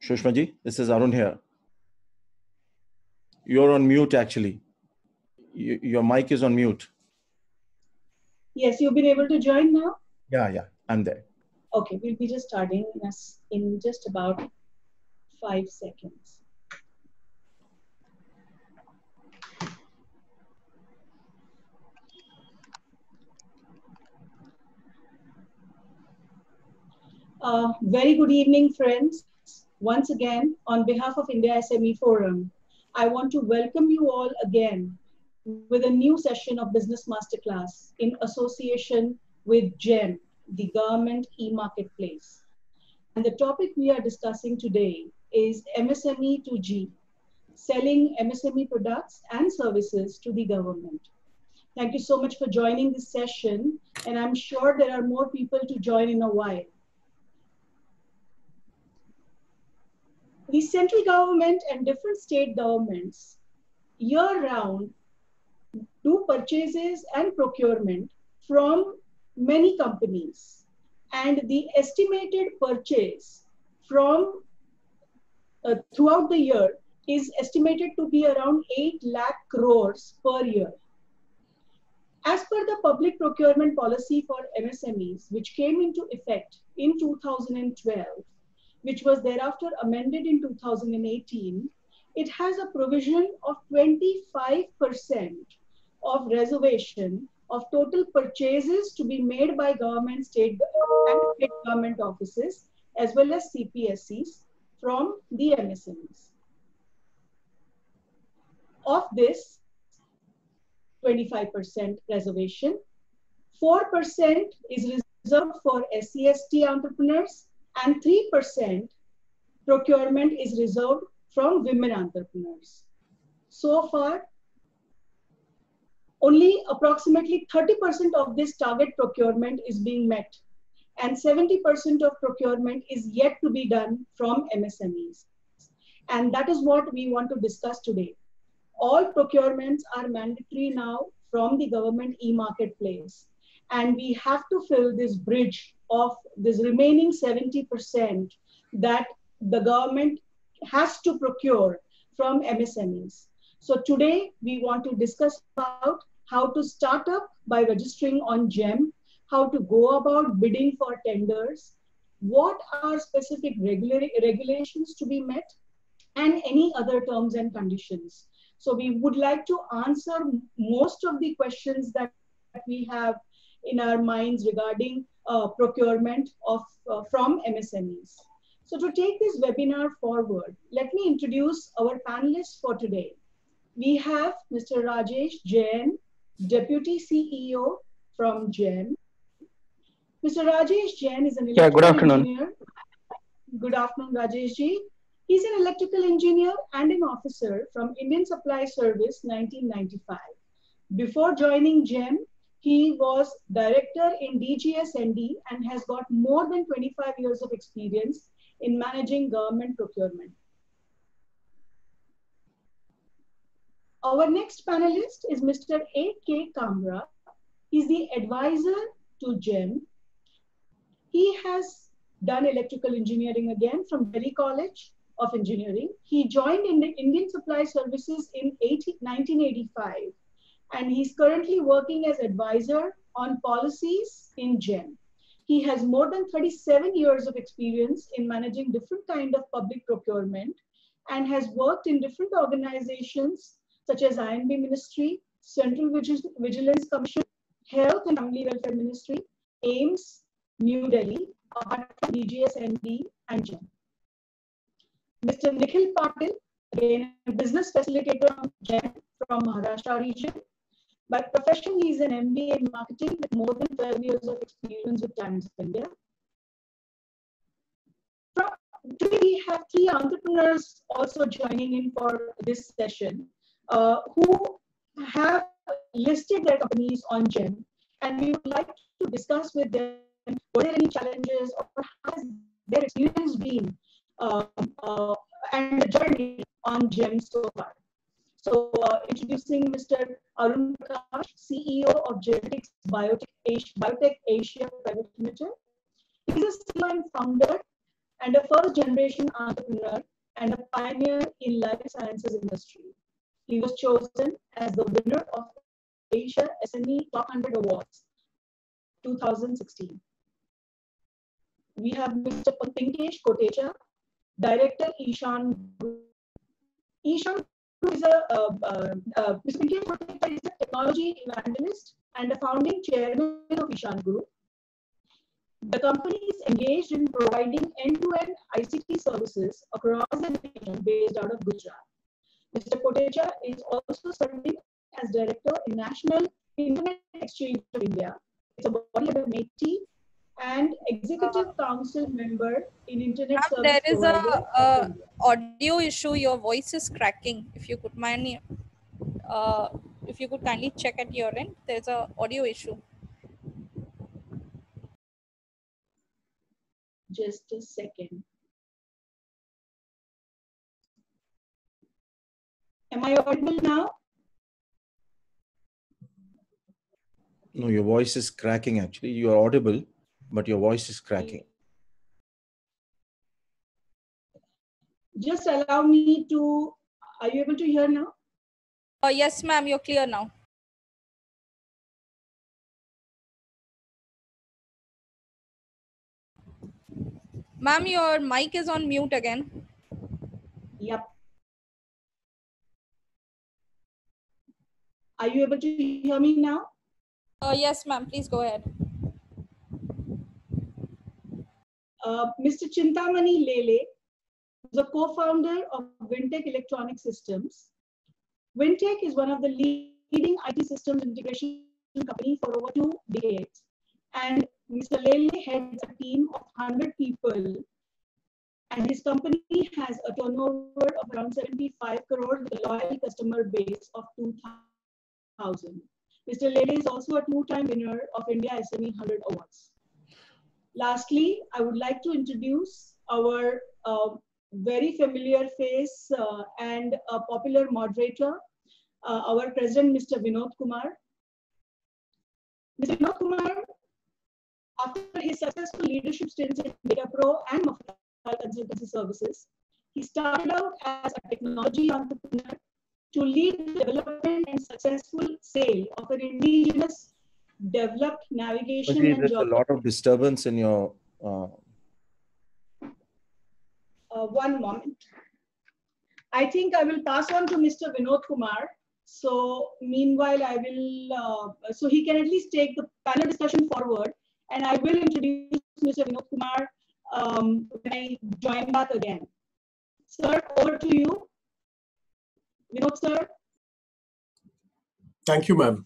Shushma ji, this is Arun here. You're on mute actually. Your mic is on mute. Yes, you've been able to join now? Yeah, I'm there. Okay, we'll be just starting in just about 5 seconds. Very good evening, friends. Once again, on behalf of India SME Forum, I want to welcome you all again with a new session of Business Masterclass in association with GEM, the Government e-Marketplace. And the topic we are discussing today is MSME to G, selling MSME products and services to the government. Thank you so much for joining this session, and I'm sure there are more people to join in a while. The central government and different state governments year-round do purchases and procurement from many companies, and the estimated purchase from throughout the year is estimated to be around 8 lakh crores per year. As per the public procurement policy for MSMEs, which came into effect in 2012, which was thereafter amended in 2018, it has a provision of 25% of reservation of total purchases to be made by government, state and state government offices, as well as CPSCs from the MSMEs. Of this 25% reservation, 4% is reserved for SC/ST entrepreneurs, and 3% procurement is reserved from women entrepreneurs. So far, only approximately 30% of this target procurement is being met, and 70% of procurement is yet to be done from MSMEs. And that is what we want to discuss today. All procurements are mandatory now from the government e-marketplace, and we have to fill this bridge of this remaining 70% that the government has to procure from MSMEs. So today we want to discuss about how to start up by registering on GEM, how to go about bidding for tenders, what are specific regulations to be met, and any other terms and conditions. So we would like to answer most of the questions that we have in our minds regarding procurement of from MSMEs. So to take this webinar forward, let me introduce our panelists for today. We have Mr. Rajesh Jain, Deputy CEO from GEM. Mr. Rajesh Jain is an electrical engineer. Good afternoon, Rajesh ji. He's an electrical engineer and an officer from Indian Supply Service 1995. Before joining GEM, he was director in DGS&D and has got more than 25 years of experience in managing government procurement. Our next panelist is Mr. A.K. Kamra. He's the advisor to GEM. He has done electrical engineering again from Delhi College of Engineering. He joined in the Indian Supply Services in 1985, and he's currently working as advisor on policies in GEM. He has more than 37 years of experience in managing different kind of public procurement and has worked in different organizations such as INB Ministry, Central Vigilance Commission, Health and Family Welfare Ministry, AIMS, New Delhi, DGS&D, and GEM. Mr. Nikhil Patil, again, a business facilitator from GEM from Maharashtra region. By profession, he is an MBA in marketing with more than 12 years of experience with Times India. Today, we have 3 entrepreneurs also joining in for this session who have listed their companies on GEM, and we would like to discuss with them what are any challenges or how has their experience been and the journey on GEM so far. So introducing Mr. Arun Prakash, CEO of Genetics Biotech Asia Private Limited. He's a CEO and founder and a first-generation entrepreneur and a pioneer in life sciences industry. He was chosen as the winner of Asia SME Top 100 Awards 2016. We have Mr. Pinkesh Kotecha, Director Ishan Group. Ishan Group is Mr. Pinkesh Kotecha is a technology evangelist and a founding chairman of Ishan Group. The company is engaged in providing end-to-end ICT services across the nation based out of Gujarat. Mr. Kotecha is also serving as Director in National Internet Exchange of India. It's a body of MIT and Executive Council member in Internet Service There is Provider a of India. audio issue. Your voice is cracking. If you could kindly check at your end, there's a audio issue. Just a second. Am I audible now? No, your voice is cracking actually. You are audible, but your voice is cracking. Just allow me to, are you able to hear now? Yes, ma'am, you're clear now. Ma'am, your mic is on mute again. Yep. Are you able to hear me now? Yes, ma'am, please go ahead. Mr. Chintamani Lele is a co-founder of Wintech Electronic Systems. Wintech is one of the leading IT systems integration company for over 2 decades. And Mr. Lele heads a team of 100 people, and his company has a turnover of around 75 crore with a loyal customer base of 2,000. Mr. Lele is also a two-time winner of India SME 100 Awards. Lastly, I would like to introduce our very familiar face and a popular moderator, our president, Mr. Vinod Kumar. Mr. Vinod Kumar, after his successful leadership stints in Datapro and Mafia Consultancy Services, he started out as a technology entrepreneur to lead the development and successful sale of an indigenous developed navigation and There's a lot of disturbance in your... one moment. I think I will pass on to Mr. Vinod Kumar. So meanwhile, I will, so he can at least take the panel discussion forward, and I will introduce Mr. Vinod Kumar when I join back again. Sir, over to you. Vinod, sir. Thank you, ma'am.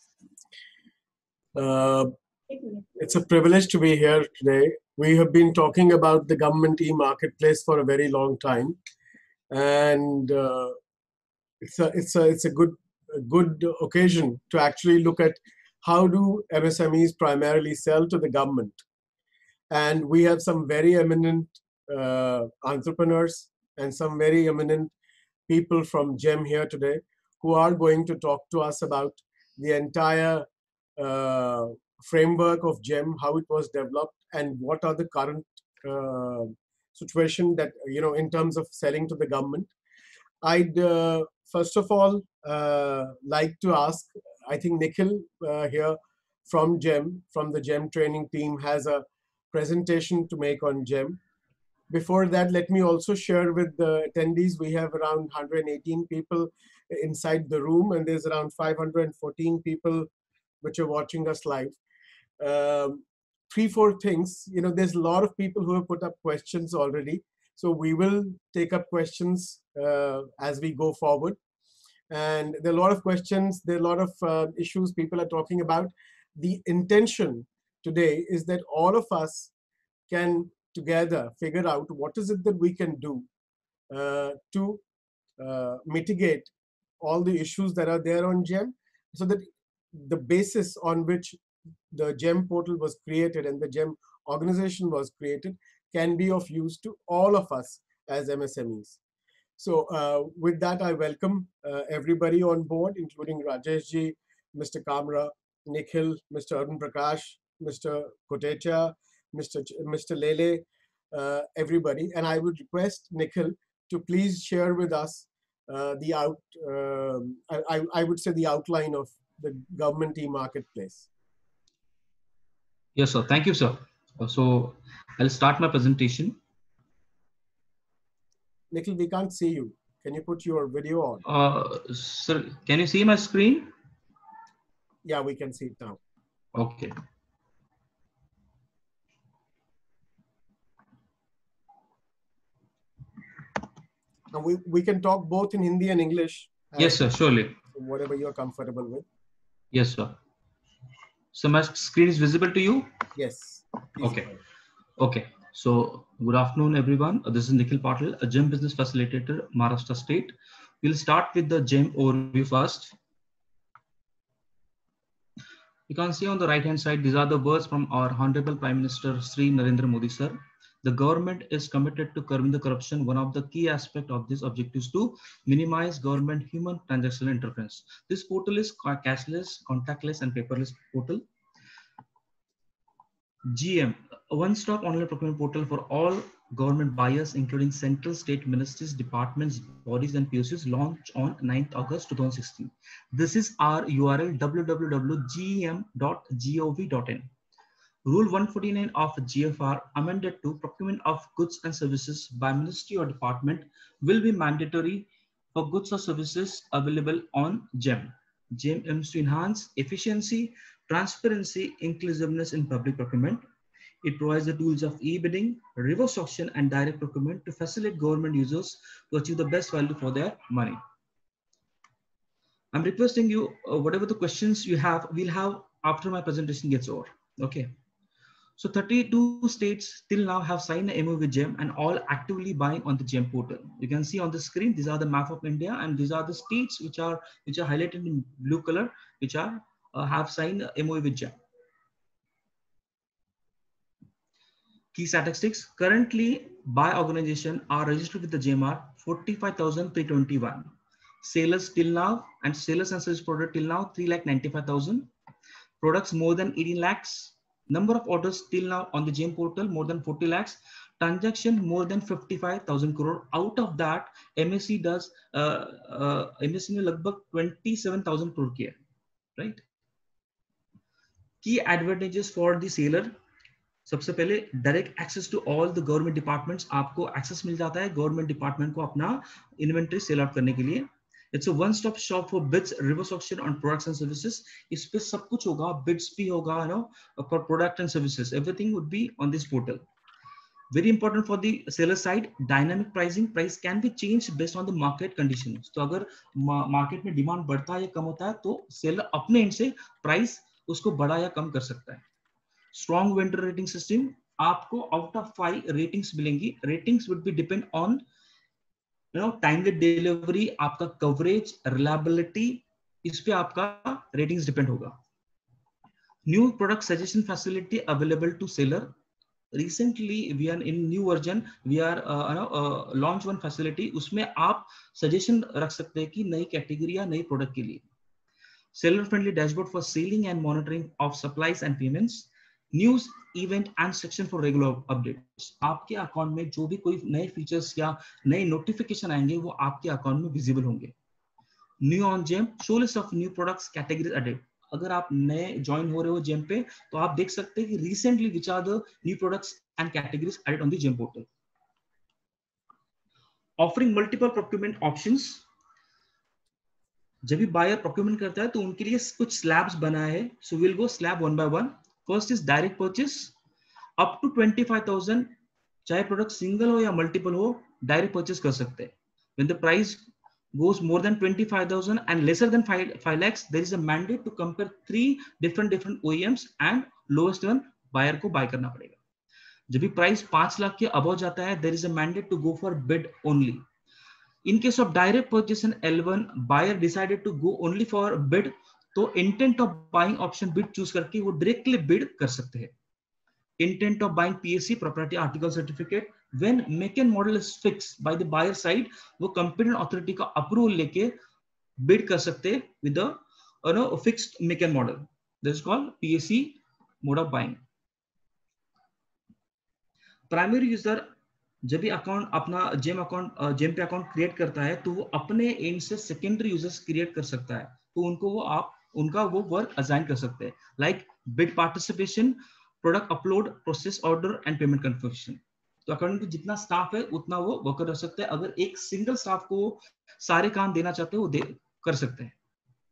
It's a privilege to be here today. We have been talking about the government e-marketplace for a very long time, and it's a good occasion to actually look at how do MSMEs primarily sell to the government. And we have some very eminent entrepreneurs and some very eminent people from GEM here today who are going to talk to us about the entire framework of GEM, how it was developed, and what are the current situation that, in terms of selling to the government. I'd first of all like to ask, I think Nikhil here from GEM, from the GEM training team, has a presentation to make on GEM. Before that, let me also share with the attendees, we have around 118 people inside the room, and there's around 514 people which are watching us live. 3-4 things, there's a lot of people who have put up questions already. So we will take up questions as we go forward. And there are a lot of questions, there are a lot of issues people are talking about. The intention today is that all of us can together figure out what is it that we can do to mitigate all the issues that are there on GEM, so that the basis on which the GEM portal was created and the GEM organization was created can be of use to all of us as MSMEs. So with that, I welcome everybody on board, including Rajesh ji, Mr. Kamra, Nikhil, Mr. Arun Prakash, Mr. Kotecha, Mr. Lele, everybody. And I would request Nikhil to please share with us I would say the outline of the government e-marketplace. Yes, sir. Thank you, sir. So I'll start my presentation. Nikhil, we can't see you. Can you put your video on? Sir, can you see my screen? Yeah, we can see it now. Okay. And we can talk both in Hindi and English. Yes, sir, surely. Whatever you're comfortable with. Yes, sir. So my screen is visible to you? Yes. Okay. Okay. So good afternoon, everyone. This is Nikhil Patil, a GEM business facilitator, Maharashtra State. We'll start with the GEM overview first. You can see on the right hand side, these are the words from our Honorable Prime Minister Sri Narendra Modi sir. The government is committed to curbing the corruption. One of the key aspects of this objective is to minimize government human transactional interference. This portal is cashless, contactless, and paperless portal. GM, a one-stop online procurement portal for all government buyers, including central, state ministries, departments, bodies, and PSUs, launched on 9th August 2016. This is our URL www.gem.gov.in. Rule 149 of GFR, amended to procurement of goods and services by ministry or department, will be mandatory for goods or services available on GEM. GEM aims to enhance efficiency, transparency, inclusiveness in public procurement. It provides the tools of e-bidding, reverse auction, and direct procurement to facilitate government users to achieve the best value for their money. I'm requesting you, whatever the questions you have, we'll have after my presentation gets over. Okay. So 32 states till now have signed an MOU with GEM and all actively buying on the GEM portal. You can see on the screen, these are the map of India, and these are the states which are highlighted in blue color, which are have signed a MOU with GEM. Key statistics: currently by organization are registered with the GEM are 45,321. Sellers till now and sellers and service product till now 3,95,000. Products more than 18 lakhs. Number of orders till now on the GEM portal more than 40 lakhs. Transaction more than 55,000 crore. Out of that, MSC does MSC ने लगभग 27,000 crore किया, right? Key advantages for the seller. सबसे पहले direct access to all the government departments, आपको access मिल जाता है government department को अपना इन्वेंटरी सेल आउट करने के लिए. It's a one stop shop for bids, reverse auction on products and services. इस पे सब कुछ होगा, बिड्स भी होगा, you know, for product and services, everything would be on this portal. Very important for the seller side, dynamic pricing. Price can be changed based on the market conditions. तो अगर market में demand बढ़ता है या कम होता है तो seller अपने एंड से प्राइस उसको बढ़ा या कम कर सकता है. Strong vendor rating system, आपको out of 5 ratings मिलेंगी. Ratings would be depend on, you know, timely delivery, आपका coverage, reliability, इस पे आपका ratings depend होगा. New product suggestion facility available to seller. Recently we are in new version, we are launch one facility, उसमें आप suggestion रख सकते हैं कि नई कैटेगरी या नई प्रोडक्ट के लिए. Seller friendly dashboard for selling and monitoring of supplies and payments. News event and section for regular updates. आपके अकाउंट में जो भी कोई नए फीचर्स या नए नोटिफिकेशन आएंगे वो आपके अकाउंट में विजिबल होंगे. New on GeM, show list of new products categories added. अगर आप नए ज्वाइन हो रहे हो जेम पे तो आप देख सकते हैं कि recently which are the new products and categories added on the GeM portal. Offering multiple procurement options. जब भी बायर प्रोक्यूरमेंट करता है तो उनके लिए कुछ स्लैब्स बनाए हैं. So will go slab one by one. First is direct purchase up to 25,000. चाहे प्रोडक्ट सिंगल हो या मल्टीपल हो, डायरेक्ट परचेस कर सकते हैं. When the price goes more than 25,000 and lesser than 5 lakhs, there is a mandate to compare 3 different OEMs and lowest one buyer को buy करना पड़ेगा. जब भी प्राइस 5 लाख के above जाता है, there is a mandate to go for bid only. In case of direct purchase in L1, buyer decided to go only for bid, तो intent of buying option bid choose करके वो directly bid कर सकते हैं. Intent of buying PSC, property article certificate. When make and model is fixed by the buyer side, वो competent authority का approval लेके bid कर सकते हैं with a fixed make and model. This is called PSC mode of buying. Primary user जब भी account अपना GeM पे अकाउंट क्रिएट करता है तो वो अपने एंड से सेकेंडरी यूजर्स क्रिएट कर सकता है, तो उनका वो वर्क असाइन कर सकते हैं, like bid participation, product upload, process order and payment confirmation. तो अकॉर्डिंग टू जितना स्टाफ है उतना वो वर्कर रह सकते हैं। अगर एक सिंगल स्टाफ को सारे काम देना चाहते हैं वो कर सकते हैं।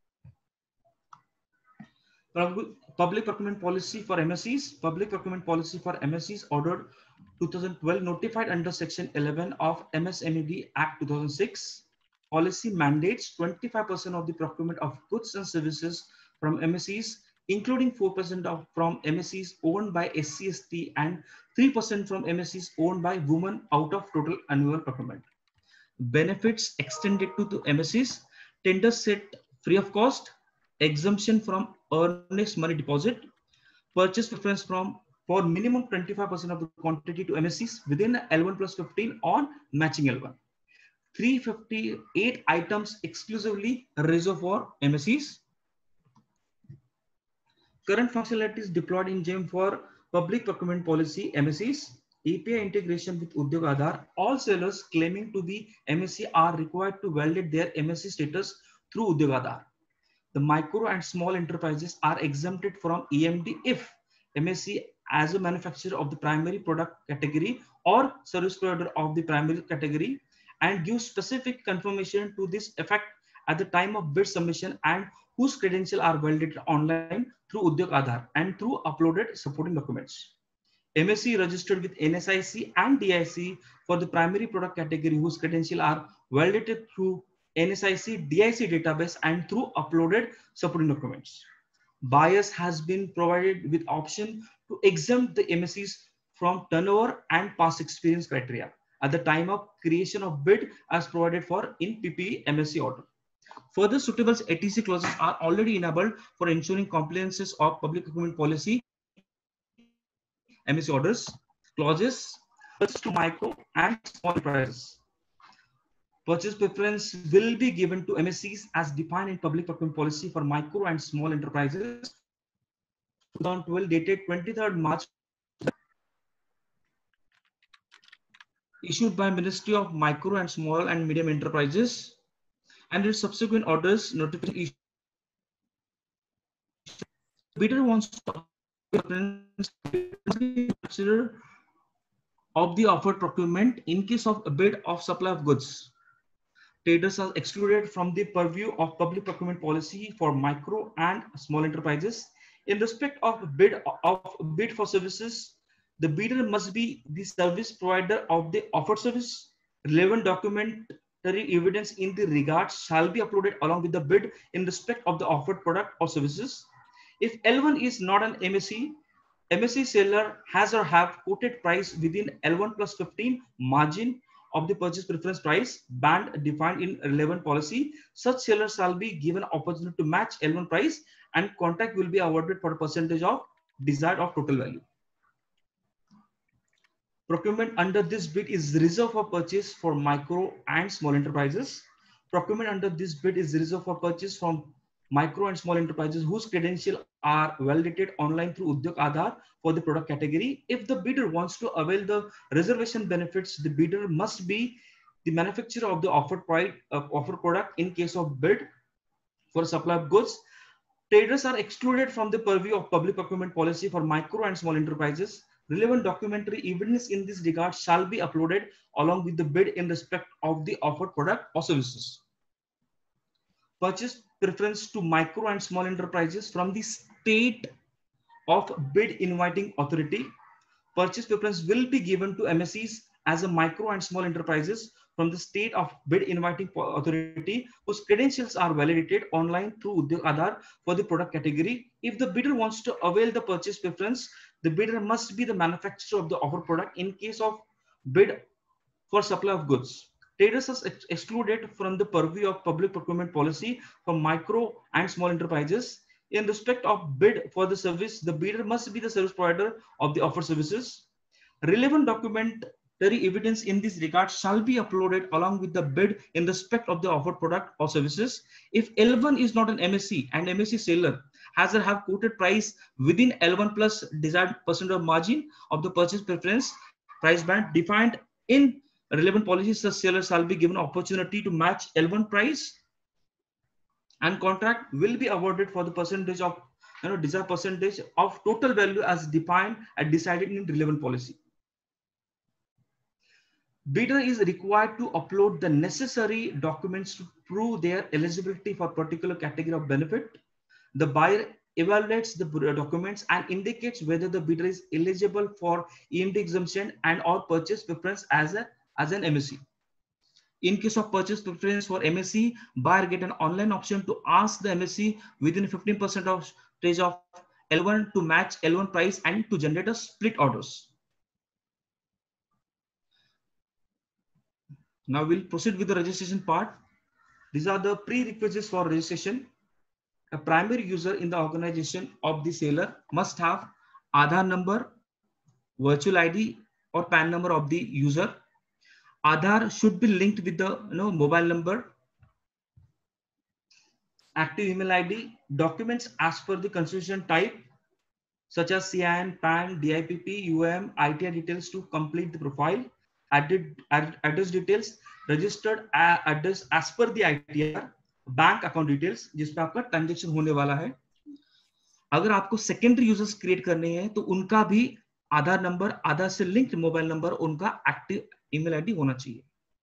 Public procurement policy for MSCs. Public procurement policy for MSCs ordered 2012 notified under section 11 of MSMED Act 2006. Policy mandates 25% of the procurement of goods and services from MSCs, including 4% from MSCs owned by SC/ST and 3% from MSCs owned by women out of total annual procurement. Benefits extended to MSCs, tenders set free of cost, exemption from earnest money deposit, purchase preference for minimum 25% of the quantity to MSCs within L1+15 on matching L1. 358 items exclusively reserved for MSCs. Current functionalities deployed in GEM for public procurement policy MSCs. API integration with Udyog Aadhaar. All sellers claiming to be MSC are required to validate their MSC status through Udyog Aadhaar. The micro and small enterprises are exempted from EMD if MSC as a manufacturer of the primary product category or service provider of the primary category, and give specific confirmation to this effect at the time of bid submission, and whose credentials are validated online through Udyog Aadhaar and through uploaded supporting documents. MSC registered with NSIC and DIC for the primary product category whose credentials are validated through NSIC DIC database and through uploaded supporting documents. Buyers has been provided with option to exempt the MSCs from turnover and past experience criteria at the time of creation of bid as provided for in PPE MSC order. Further suitable ATC clauses are already enabled for ensuring compliances of public procurement policy MSC orders. Clauses to micro and small enterprises. Purchase preference will be given to MSCs as defined in public procurement policy for micro and small enterprises 2012 dated 23rd March, issued by Ministry of Micro and Small and Medium Enterprises, and its subsequent orders notification. Bidder wants to consider of the offered procurement in case of a bid of supply of goods. Traders are excluded from the purview of public procurement policy for micro and small enterprises. In respect of bid for services, the bidder must be the service provider of the offered service. Relevant documentary evidence in the regard shall be uploaded along with the bid in respect of the offered product or services. If L1 is not an MSC, MSC seller has or have quoted price within L1+15 margin of the purchase preference price band defined in relevant policy, such seller shall be given opportunity to match L1 price, and contract will be awarded for a percentage of desired of total value. Procurement under this bid is reserved for purchase for micro and small enterprises. Procurement under this bid is reserved for purchase from micro and small enterprises whose credentials are validated online through Udyog Aadhaar for the product category. If the bidder wants to avail the reservation benefits, the bidder must be the manufacturer of the offered product in case of bid for supply of goods. Traders are excluded from the purview of public procurement policy for micro and small enterprises. Relevant documentary evidence in this regard shall be uploaded along with the bid in respect of the offered product or services. Purchase preference to micro and small enterprises from the state of bid inviting authority. Purchase preference will be given to MSCs as a micro and small enterprises from the state of bid inviting authority whose credentials are validated online through Udyog Aadhaar for the product category. If the bidder wants to avail the purchase preference, the bidder must be the manufacturer of the offered product in case of bid for supply of goods. Traders are excluded from the purview of public procurement policy for micro and small enterprises. In respect of bid for the service, the bidder must be the service provider of the offered services. Relevant documentary evidence in this regard shall be uploaded along with the bid in respect of the offered product or services. If L1 is not an MSC and MSC seller has or have quoted price within L1 plus desired percent of margin of the purchase preference, price band defined in relevant policies. The seller shall be given opportunity to match L1 price, and contract will be awarded for the percentage of desired percentage of total value as defined and decided in relevant policy. Bidder is required to upload the necessary documents to prove their eligibility for particular category of benefit. The buyer evaluates the documents and indicates whether the bidder is eligible for EMD exemption and or purchase preference as an MSC. In case of purchase preference for MSC, buyer get an online option to ask the MSC within 15% of stage of L1 to match L1 price and to generate a split orders. Now we'll proceed with the registration part. These are the prerequisites for registration. A primary user in the organization of the seller must have Aadhaar number, virtual ID or PAN number of the user. Aadhaar should be linked with the mobile number, active email ID, documents as per the constitution type such as CIN, PAN, DIPP, UM, ITR details to complete the profile, address details, registered address as per the ITR, bank account details जिसपे आपका transaction होने वाला है. अगर आपको secondary users create करने हैं तो उनका भी आधार नंबर, आधार से लिंक्ड मोबाइल नंबर, उनका एक्टिव ईमेल आईडी होना चाहिए.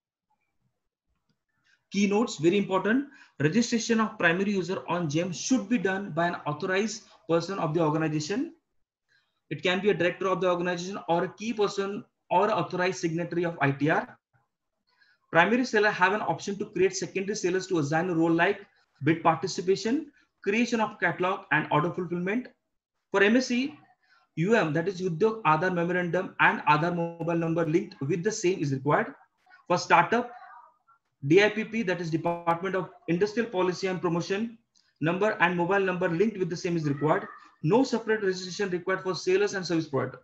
Key notes, very important. Registration of primary user on GeM should be done by an authorized person of the organization. It can be a director of the organization or a key person or authorized signatory of ITR. Primary seller have an option to create secondary sellers to assign a role like bid participation, creation of catalog and order fulfillment. For MSC, UM, that is Udyog Aadhaar memorandum and Aadhaar mobile number linked with the same is required. For startup, DIPP, that is Department of Industrial Policy and Promotion, number and mobile number linked with the same is required. No separate registration required for sellers and service provider.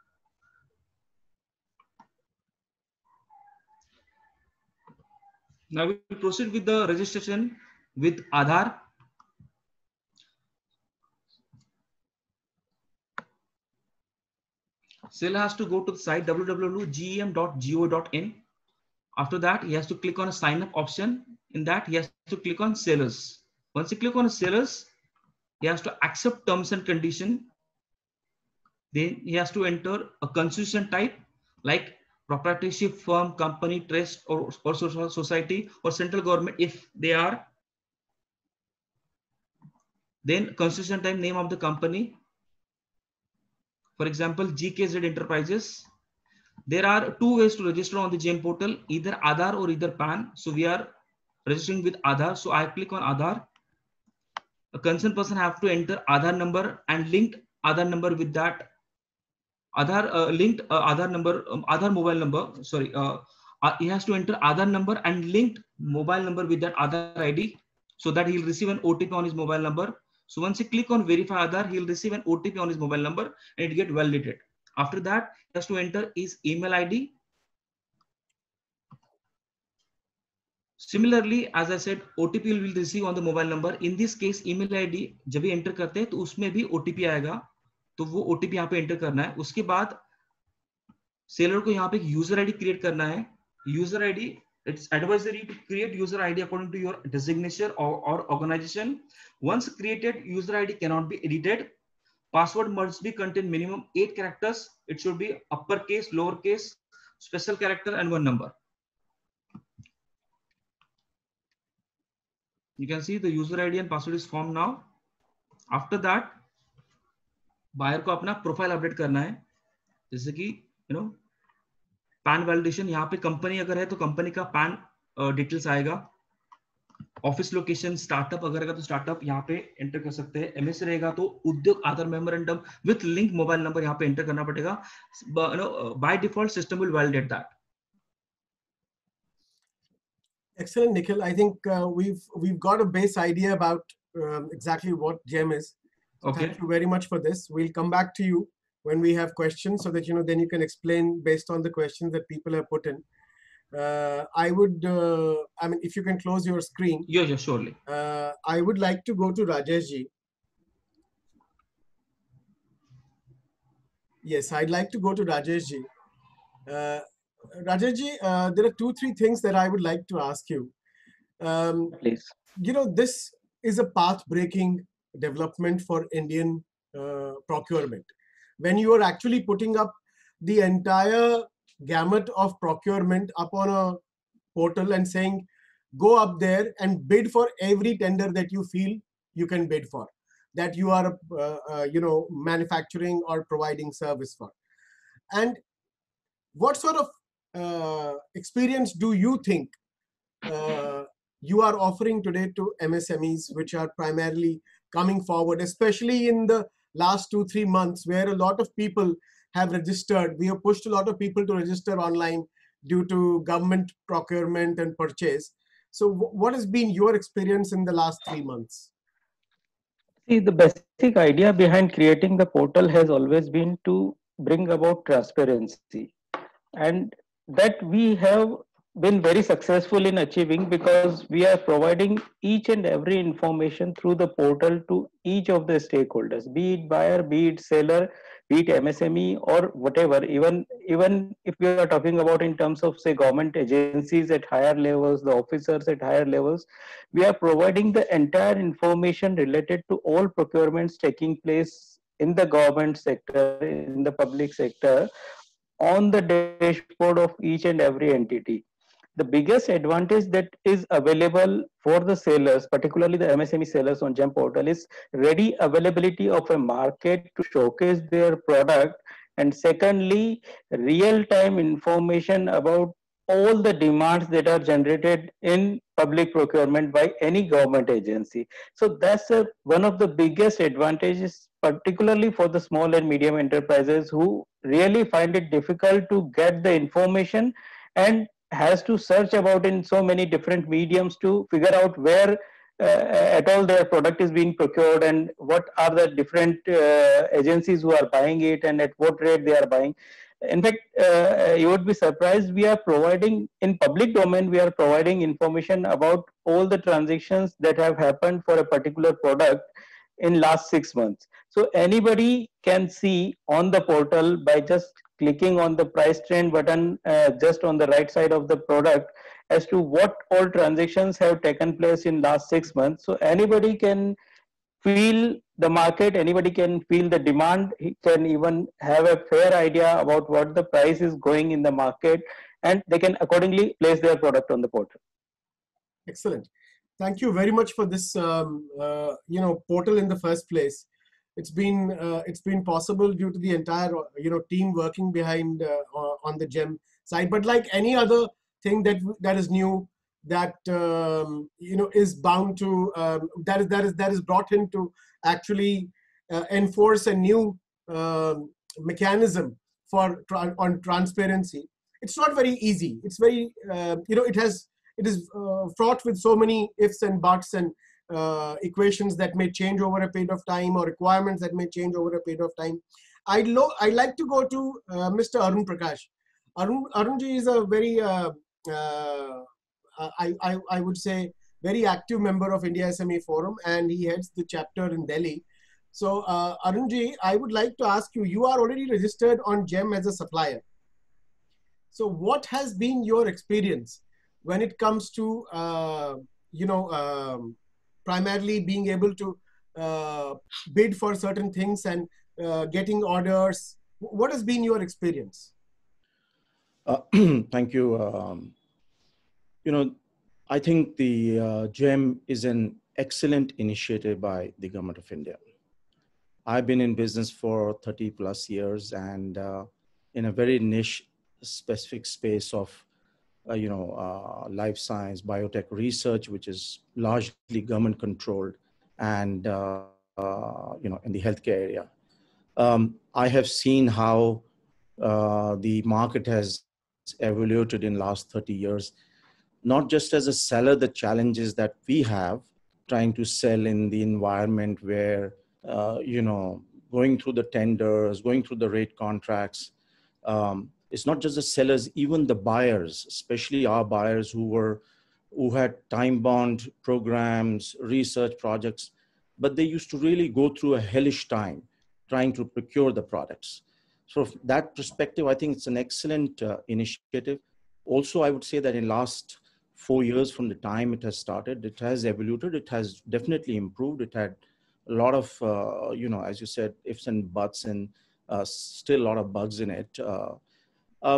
Now we will proceed with the registration with Aadhaar. Seller has to go to the site www.gem.go.in. After that, he has to click on a sign up option. In that, he has to click on sellers. Once you click on sellers, he has to accept terms and condition. Then he has to enter a constitution type like proprietorship firm, company, trust, or social society, or central government if they are. Then constitution type, name of the company. For example, GKZ Enterprises. There are two ways to register on the GeM portal, either Aadhaar or either PAN. So we are registering with Aadhaar. So I click on Aadhaar. A concerned person have to enter Aadhaar number and linked Aadhaar number with that Aadhaar Aadhaar number, Aadhaar mobile number. Sorry, he has to enter Aadhaar number and linked mobile number with that Aadhaar ID, so that he'll receive an OTP on his mobile number. So once you click on verify Aadhaar, he'll receive an OTP on his mobile number and it get validated. After that, he has to enter his email ID. Similarly, as I said, OTP will receive on the mobile number. In this case, email ID जब भी enter करते हैं तो उसमें भी OTP आएगा, तो वो OTP यहाँ पे enter करना है. उसके बाद seller को यहाँ पे एक user ID create करना है. User ID, it's advisory to create user ID according to your designation or organization. Once created, user ID cannot be edited. Password must be contain minimum 8 characters. It should be uppercase, lowercase, special character, and one number. You can see the user ID and password is formed now. After that, buyer को अपना profile update करना है. जैसे कि PAN validation, यहाँ पे company अगर है तो कंपनी का PAN डिटेल्स आएगा. ऑफिस लोकेशन, स्टार्टअप अगर रहेगा तो स्टार्टअप यहाँ पे एंटर कर सकते हैं. एमएस रहेगा तो Udyog Aadhaar memorandum with link mobile number यहाँ पे एंटर करना पड़ेगा. By default system will validate that. Excellent, Nikhil. I think we've got a base idea about exactly what GeM is. So Okay. Thank you very much for this. We'll come back to you when we have questions, so that then you can explain based on the questions that people have put in. I would, I mean, if you can close your screen. Yeah, surely. I would like to go to Rajesh ji. Yes, I'd like to go to Rajesh ji. Rajaji, there are 2-3 things that I would like to ask you. Please. This is a path-breaking development for Indian procurement. When you are actually putting up the entire gamut of procurement up on a portal and saying, go up there and bid for every tender that you feel you can bid for, that you are, manufacturing or providing service for. And what sort of experience do you think you are offering today to MSMEs, which are primarily coming forward, especially in the last 2-3 months, where a lot of people have registered? We have pushed a lot of people to register online due to government procurement and purchase. So what has been your experience in the last 3 months? See, the basic idea behind creating the portal has always been to bring about transparency. And that we have been very successful in achieving, because we are providing each and every information through the portal to each of the stakeholders, be it buyer, be it seller, be it MSME or whatever. Even if we are talking about in terms of, say, government agencies at higher levels, the officers at higher levels, we are providing the entire information related to all procurements taking place in the government sector, in the public sector, on the dashboard of each and every entity. The biggest advantage that is available for the sellers, particularly the MSME sellers on GeM portal, is ready availability of a market to showcase their product, and secondly, real-time information about all the demands that are generated in public procurement by any government agency. So that's one of the biggest advantages, particularly for the small and medium enterprises who really find it difficult to get the information and has to search about in so many different mediums to figure out where at all their product is being procured and what are the different agencies who are buying it and at what rate they are buying. In fact, you would be surprised, we are providing in public domain, we are providing information about all the transactions that have happened for a particular product in last 6 months. So anybody can see on the portal by just clicking on the price trend button just on the right side of the product as to what all transactions have taken place in last 6 months. So anybody can feel the market, anybody can feel the demand, he can even have a fair idea about what the price is going in the market, and they can accordingly place their product on the portal. Excellent. Thank you very much for this portal in the first place. It's been possible due to the entire team working behind on the GeM side. But like any other thing that is new, that is bound to that is brought in to actually enforce a new mechanism on transparency. It's not very easy. It's very it is fraught with so many ifs and buts and equations that may change over a period of time, or requirements that may change over a period of time. I'd like to go to Mr. Arun Prakash. Arunji is a very I would say very active member of India SME Forum, and he heads the chapter in Delhi. So Arunji, I would like to ask you, you are already registered on GeM as a supplier. So what has been your experience when it comes to primarily being able to bid for certain things and getting orders? What has been your experience? Thank you. I think the GeM is an excellent initiative by the Government of India. I've been in business for 30 plus years, and in a very niche specific space of life science, biotech research, which is largely government controlled, and in the healthcare area. I have seen how the market has evaluated in last 30 years, not just as a seller, the challenges that we have trying to sell in the environment where, going through the tenders, going through the rate contracts. It's not just the sellers, even the buyers, especially our buyers who had time-bound programs, research projects, but they used to really go through a hellish time trying to procure the products. So from that perspective, I think it's an excellent initiative. Also, I would say that in last 4 years from the time it has started, it has evolved. It has definitely improved. It had a lot of, as you said, ifs and buts, and still a lot of bugs in it. Uh,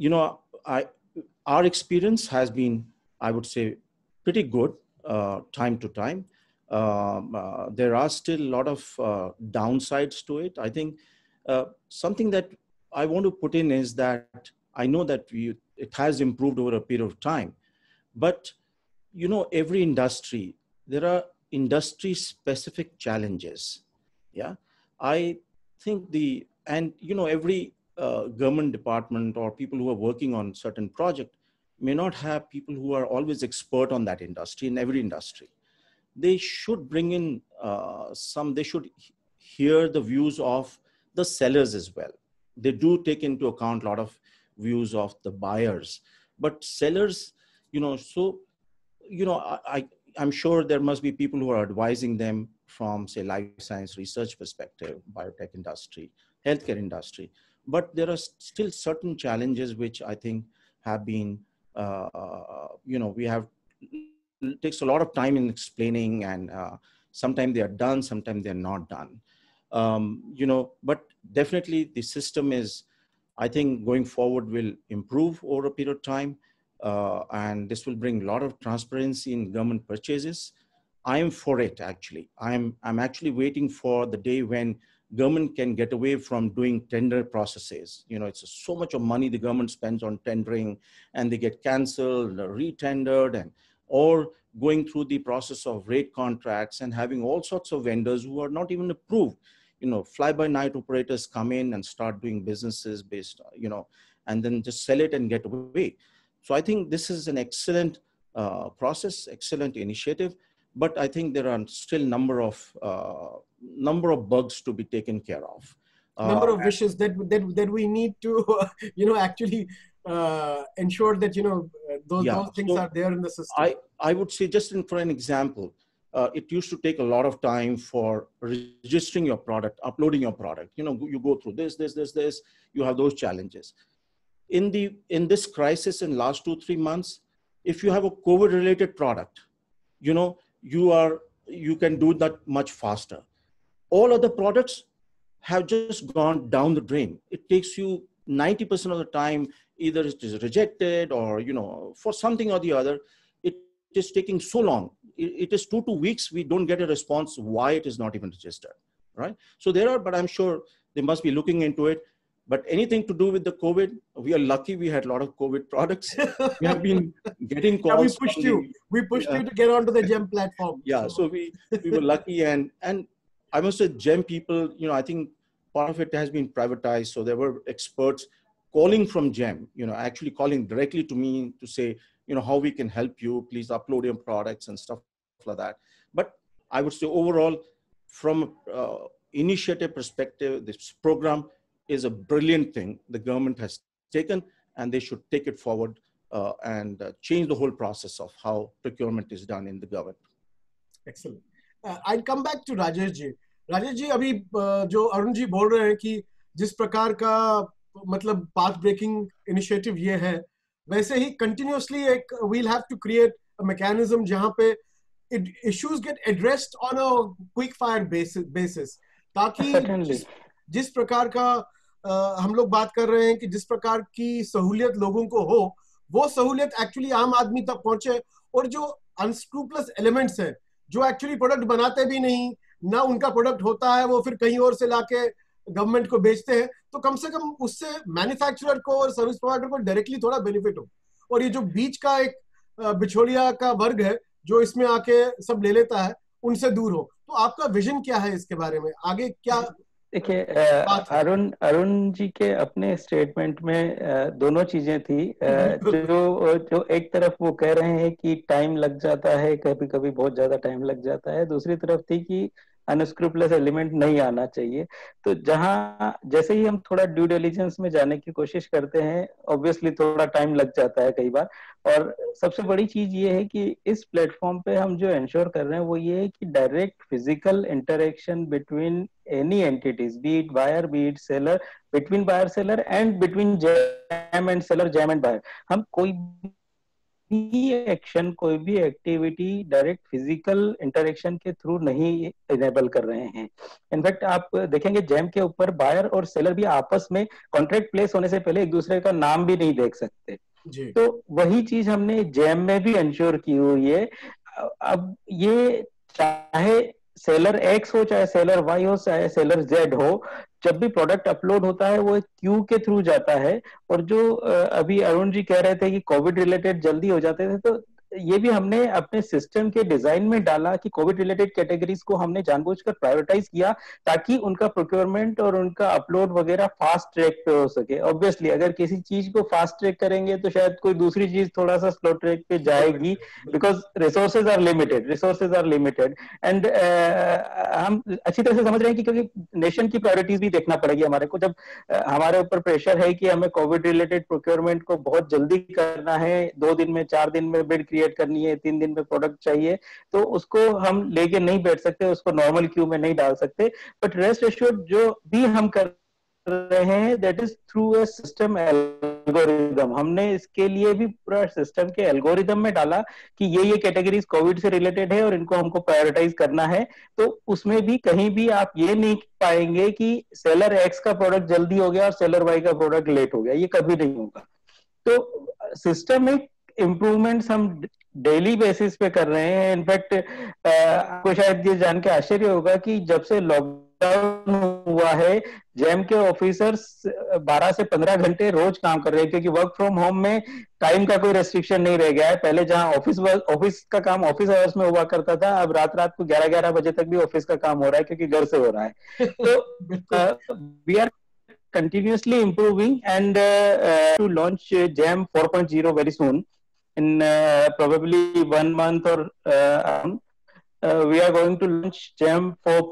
our experience has been, I would say, pretty good time to time. There are still a lot of downsides to it. I think something that I want to put in is that I know that it has improved over a period of time, but every industry, there are industry specific challenges. Yeah, I think every government department or people who are working on certain project may not have people who are always expert on that industry. In every industry, they should bring in they should hear the views of the sellers as well. They do take into account a lot of views of the buyers, but sellers, I'm sure there must be people who are advising them from, say, life science research perspective, biotech industry, healthcare industry. But there are still certain challenges which I think have been, it takes a lot of time in explaining, and sometimes they are done, sometimes they're not done. But definitely the system is, I think, going forward will improve over a period of time. And this will bring a lot of transparency in government purchases. I am for it, actually. I'm actually waiting for the day when government can get away from doing tender processes. It's so much of money the government spends on tendering, and they get canceled, re-tendered, or going through the process of rate contracts and having all sorts of vendors who are not even approved. Fly-by-night operators come in and start doing businesses based, and then just sell it and get away. So I think this is an excellent process, excellent initiative, but I think there are still number of bugs to be taken care of. Number of wishes that we need to, actually ensure that, those things are there in the system. I would say, just for an example, it used to take a lot of time for registering your product, uploading your product. You go through this, you have those challenges. In this crisis in last 2-3 months, if you have a COVID related product, you can do that much faster. All other products have just gone down the drain. It takes you 90% of the time, either it is rejected or, for something or the other, it is taking so long. It is 2 weeks. We don't get a response why it is not even registered, right? So but I'm sure they must be looking into it. But anything to do with the COVID, we are lucky we had a lot of COVID products. We have been getting calls. We pushed you to get onto the GEM platform. Yeah, so we were lucky. And I must say, GEM people, I think part of it has been privatized. So there were experts calling from GEM, actually calling directly to me to say, how we can help you, please upload your products and stuff like that. But I would say overall, from initiative perspective, this program is a brilliant thing the government has taken, and they should take it forward and change the whole process of how procurement is done in the government. Excellent. I'll come back to Rajesh ji. Rajesh ji, अभी जो अरुण जी बोल रहे हैं कि जिस प्रकार का मतलब path breaking initiative ये है, वैसे ही continuously we'll have to create a mechanism जहाँ पे issues get addressed on a quick fire basis ताकि जिस प्रकार का हम लोग बात कर रहे हैं कि जिस प्रकार की सहूलियत लोगों को हो, वो सहूलियत एक्चुअली आम आदमी तक पहुंचे, और जो अनस्क्रूपलस एलिमेंट्स हैं जो एक्चुअली प्रोडक्ट बनाते भी नहीं, ना उनका प्रोडक्ट होता है, वो फिर कहीं और से लाके गवर्नमेंट को बेचते हैं, तो कम से कम उससे मैन्युफैक्चरर को और सर्विस प्रोवाइडर को डायरेक्टली थोड़ा बेनिफिट हो। और ये जो बीच का एक बिचौलिया का वर्ग है जो इसमें आके सब ले लेता है, उनसे दूर हो। तो आपका विजन क्या है इसके बारे में, आगे क्या? देखिए, अरुण जी के अपने स्टेटमेंट में दोनों चीजें थी। जो एक तरफ वो कह रहे हैं कि टाइम लग जाता है, कभी कभी बहुत ज्यादा टाइम लग जाता है, दूसरी तरफ थी कि अनस्क्रूपलेस एलिमेंट नहीं आना चाहिए। तो जहां जैसे ही हम थोड़ा ड्यू डिलिजेंस में जाने की कोशिश करते हैं, ऑब्वियसली थोड़ा टाइम लग जाता है कई बार। और सबसे बड़ी चीज ये है कि इस प्लेटफॉर्म पे हम जो इंश्योर कर रहे हैं वो ये है कि direct physical interaction between any entities, be it buyer, be it seller, between buyer seller and between GeM and seller, GeM and buyer, हम कोई भी एक्शन, कोई भी एक्टिविटी डायरेक्ट फिजिकल इंटरेक्शन के थ्रू नहीं इनेबल कर रहे हैं। इनफैक्ट आप देखेंगे जैम के ऊपर बायर और सेलर भी आपस में कॉन्ट्रैक्ट प्लेस होने से पहले एक दूसरे का नाम भी नहीं देख सकते जी। तो वही चीज हमने जैम में भी इंश्योर की हुई है। अब ये चाहे सेलर एक्स हो, चाहे सेलर वाई हो, चाहे सेलर जेड हो, जब भी प्रोडक्ट अपलोड होता है वो एक क्यू के थ्रू जाता है। और जो अभी अरुण जी कह रहे थे कि कोविड रिलेटेड जल्दी हो जाते थे, तो ये भी हमने अपने सिस्टम के डिजाइन में डाला कि कोविड रिलेटेड कैटेगरीज को हमने जानबूझकर प्रायोरिटाइज किया ताकि उनका प्रोक्योरमेंट और उनका अपलोड वगैरह फास्ट ट्रैक पे हो सके। ऑब्वियसली अगर किसी चीज को फास्ट ट्रैक करेंगे तो शायद कोई दूसरी चीज थोड़ा सा स्लो ट्रैक पे जाएगी, because resources are limited. And हम अच्छी तरह से समझ रहे हैं कि क्योंकि नेशन की प्रायोरिटीज भी देखना पड़ेगी हमारे को। जब हमारे ऊपर प्रेशर है कि हमें कोविड रिलेटेड प्रोक्योरमेंट को बहुत जल्दी करना है, 2 दिन में 4 दिन में बिड क्रिएट करनी है, 3 दिन में प्रोडक्ट चाहिए, तो उसको हम लेके नहीं बैठ सकते, उसको नॉर्मल क्यू में नहीं डाल सकते। बट रेस्ट एश्योर्ड जो भी हम कर रहे हैं that is through a system algorithm. हमने इसके लिए भी पूरा सिस्टम के एल्गोरिदम में डाला कि ये कैटेगरीज कोविड से रिलेटेड है और इनको हमको प्रायोरिटाइज करना है। तो उसमें भी कहीं भी आप ये नहीं पाएंगे कि सेलर एक्स का प्रोडक्ट जल्दी हो गया और सेलर वाई का प्रोडक्ट लेट हो गया, ये कभी नहीं होगा। तो सिस्टमिक इम्प्रूवमेंट्स हम डेली बेसिस पे कर रहे हैं। इनफैक्ट आपको शायद ये जान के आश्चर्य होगा कि जब से लॉकडाउन हुआ है जैम के ऑफिसर्स 12 से 15 घंटे रोज काम कर रहे हैं, क्योंकि वर्क फ्रॉम होम में टाइम का कोई रेस्ट्रिक्शन नहीं रह गया है। पहले जहां ऑफिस का काम ऑफिस आवर्स में हुआ करता था, अब रात को 11-11 बजे तक भी ऑफिस का काम हो रहा है क्योंकि घर से हो रहा है। तो we are continuously improving and to launch Jam 4.0 very soon in probably 1 month or we are going to launch Jam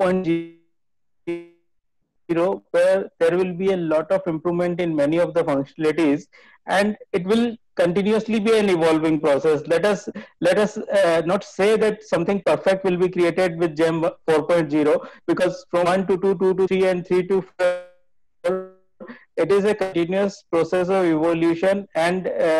4.0 where there will be a lot of improvement in many of the functionalities and it will continuously be an evolving process. Let us not say that something perfect will be created with Jam 4.0 because from 1 to 2, 2 to 3 and 3 to 4 it is a continuous process of evolution. And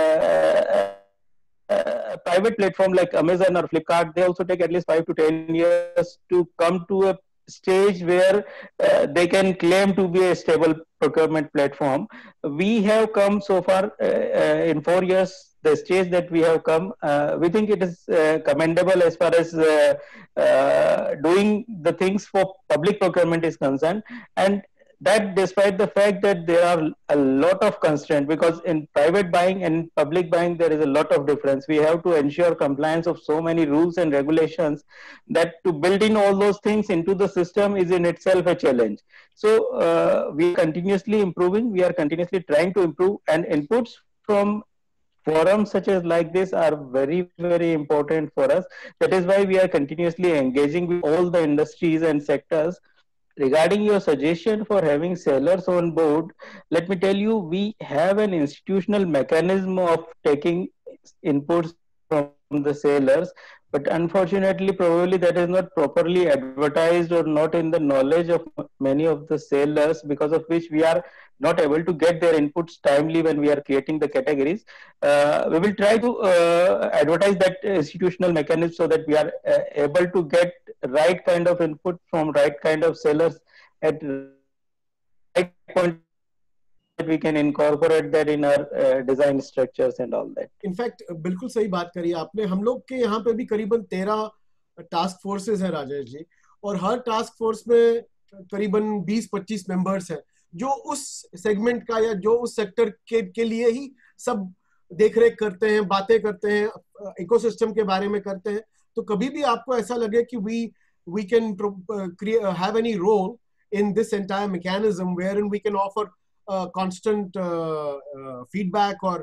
private platform like Amazon or Flipkart, they also take at least 5 to 10 years to come to a stage where they can claim to be a stable procurement platform. We have come so far in 4 years, the stage that we have come, we think it is commendable as far as doing the things for public procurement is concerned. And that despite the fact that there are a lot of constraints, because in private buying and public buying there is a lot of difference. We have to ensure compliance of so many rules and regulations that to build in all those things into the system is in itself a challenge. So we are continuously improving, we are continuously trying to improve, and inputs from forums such as like this are very, very important for us. That is why we are continuously engaging with all the industries and sectors. Regarding your suggestion for having sellers on board, let me tell you, we have an institutional mechanism of taking inputs from the sellers, but unfortunately, probably that is not properly advertised or not in the knowledge of many of the sellers, because of which we are not able to get their inputs timely when we are creating the categories. We will try to advertise that institutional mechanism so that we are able to get right kind of input from right kind of sellers at right point that we can incorporate that in our design structures and all that. In fact, बिल्कुल सही बात करी आपने। हम लोग के यहाँ पे भी करीबन 13 टास्क फोर्सेस हैं राजेश जी, और हर टास्क फोर्स में करीबन 20-25 मेंबर्स हैं जो उस सेगमेंट का या जो उस सेक्टर के लिए ही सब देख रेख करते हैं, बातें करते हैं, इकोसिस्टम के बारे में करते हैं। तो कभी भी आपको ऐसा लगे कि we can have any role in this entire mechanism wherein we can offer constant feedback or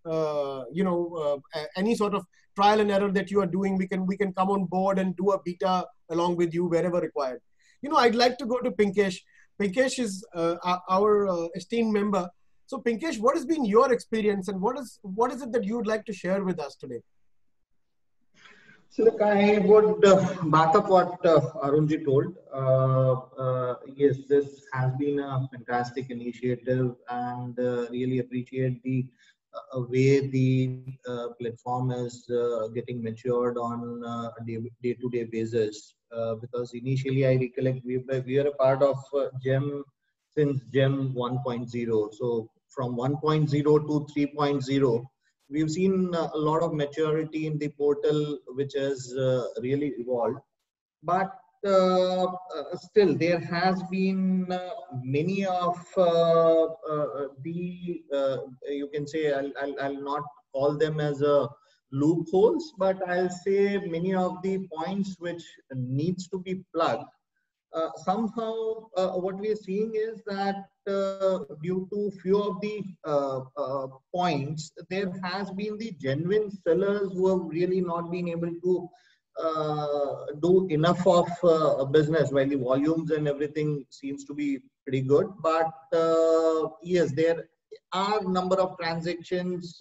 any sort of trial and error that you are doing, we can come on board and do a beta along with you wherever required. I'd like to go to Pinkesh. Pinkesh is our esteemed member. So Pinkesh, what has been your experience, and what is it that you would like to share with us today? So look, I would back up what Arunji told. Yes, this has been a fantastic initiative, and really appreciate the way the platform is getting matured on a day-to-day basis. Because initially, I recollect we are a part of GEM since GEM 1.0. So from 1.0 to 3.0. We've seen a lot of maturity in the portal, which has really evolved. But still, there has been many of you can say, I'll not call them as loopholes, but I'll say many of the points which needs to be plugged. Somehow, what we are seeing is that due to few of the points, there has been the genuine sellers who have really not been able to do enough of business, while the volumes and everything seems to be pretty good. But yes, there are number of transactions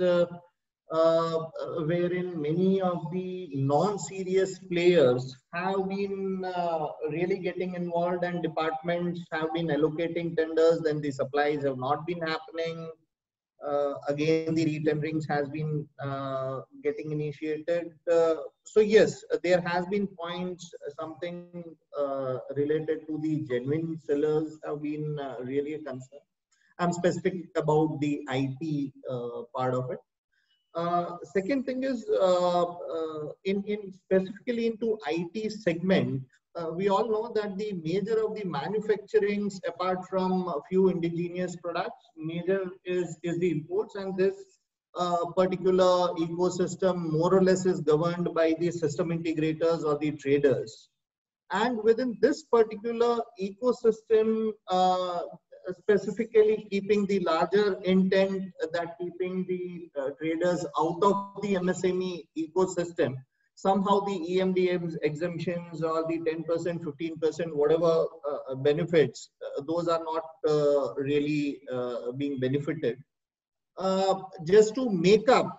wherein many of the non-serious players have been really getting involved, and departments have been allocating tenders, then the supplies have not been happening. Again, the retenderings has been getting initiated. So yes, there has been points, something related to the genuine sellers have been really a concern. I'm specific about the IT part of it. Second thing is in specifically into IT segment, we all know that the major of the manufacturings, apart from a few indigenous products, major is the imports, and this particular ecosystem more or less is governed by the system integrators or the traders. And within this particular ecosystem, specifically keeping the larger intent that keeping the traders out of the MSME ecosystem, somehow the EMD exemptions or the 10%, 15%, whatever benefits, those are not really being benefited. Just to make up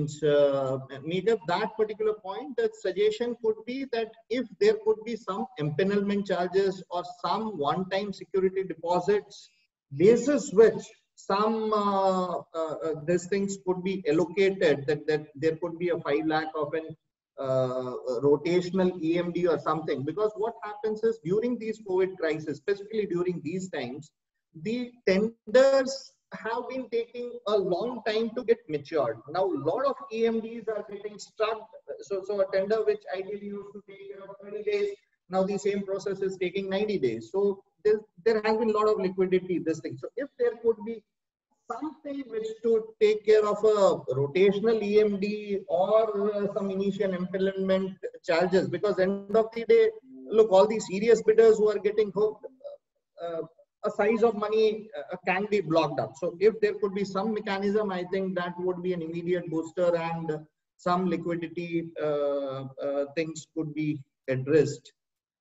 that particular point, that suggestion could be that if there could be some empanelment charges or some one-time security deposits, basis which some these things could be allocated, that there could be a 5 lakh of an rotational EMD or something. Because what happens is during these COVID crises, specifically during these times, the tenders have been taking a long time to get matured. Now, a lot of EMDs are getting stuck. So a tender which ideally used to take 30 days, now the same process is taking 90 days. So there has been a lot of liquidity, this thing. So if there could be something which to take care of a rotational EMD or some initial empanelment charges, because end of the day, look, all these serious bidders who are getting hooked, a size of money can be blocked up. So if there could be some mechanism, I think that would be an immediate booster, and some liquidity things could be addressed.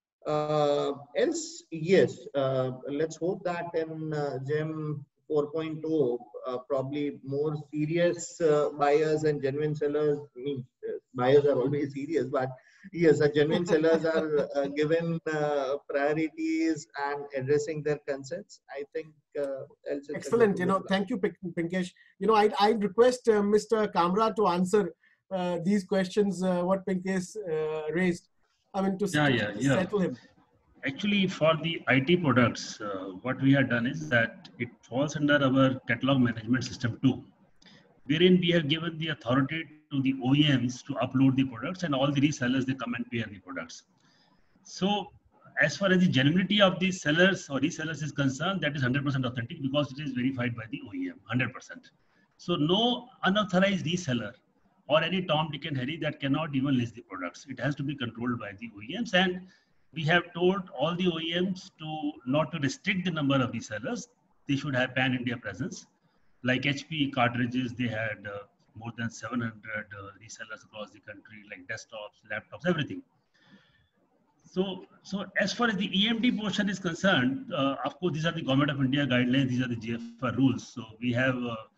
Else, yes, let's hope that in GEM 4.0, probably more serious buyers and genuine sellers, buyers are always serious, but yes, genuine sellers are given priorities and addressing their concerns. I think else excellent. Thank you, Pinkesh. I request Mr. Kamra to answer these questions what Pinkesh raised. To settle him. Actually, for the IT products, what we have done is that it falls under our catalog management system 2, wherein we have given the authority to the OEMs to upload the products, and all the resellers, they come and pair the products. So as far as the genuinity of the sellers or resellers is concerned, that is 100% authentic because it is verified by the OEM, 100%. So no unauthorized reseller or any Tom, Dick and Harry that cannot even list the products. It has to be controlled by the OEMs, and we have told all the OEMs not to restrict the number of resellers. They should have pan-India presence. Like HP cartridges, they had more than 700 resellers across the country, like desktops, laptops, everything. So as far as the EMD portion is concerned, of course, these are the Government of India guidelines. These are the GFR rules. So we have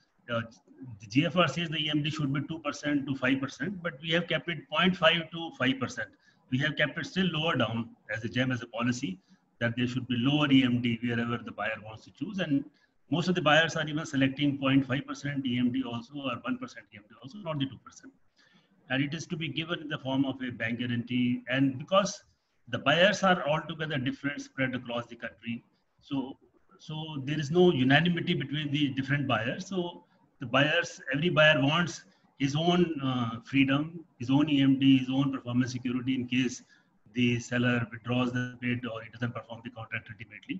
the GFR says the EMD should be 2% to 5%, but we have kept it 0.5 to 5%. We have kept it still lower down as a GEM, as a policy, that there should be lower EMD wherever the buyer wants to choose. And most of the buyers are even selecting 0.5% EMD also, or 1% EMD also, not the 2%. And it is to be given in the form of a bank guarantee. And because the buyers are altogether different, spread across the country, so there is no unanimity between the different buyers. So the buyers, every buyer wants his own freedom, his own EMD, his own performance security in case the seller withdraws the bid or he doesn't perform the contract ultimately.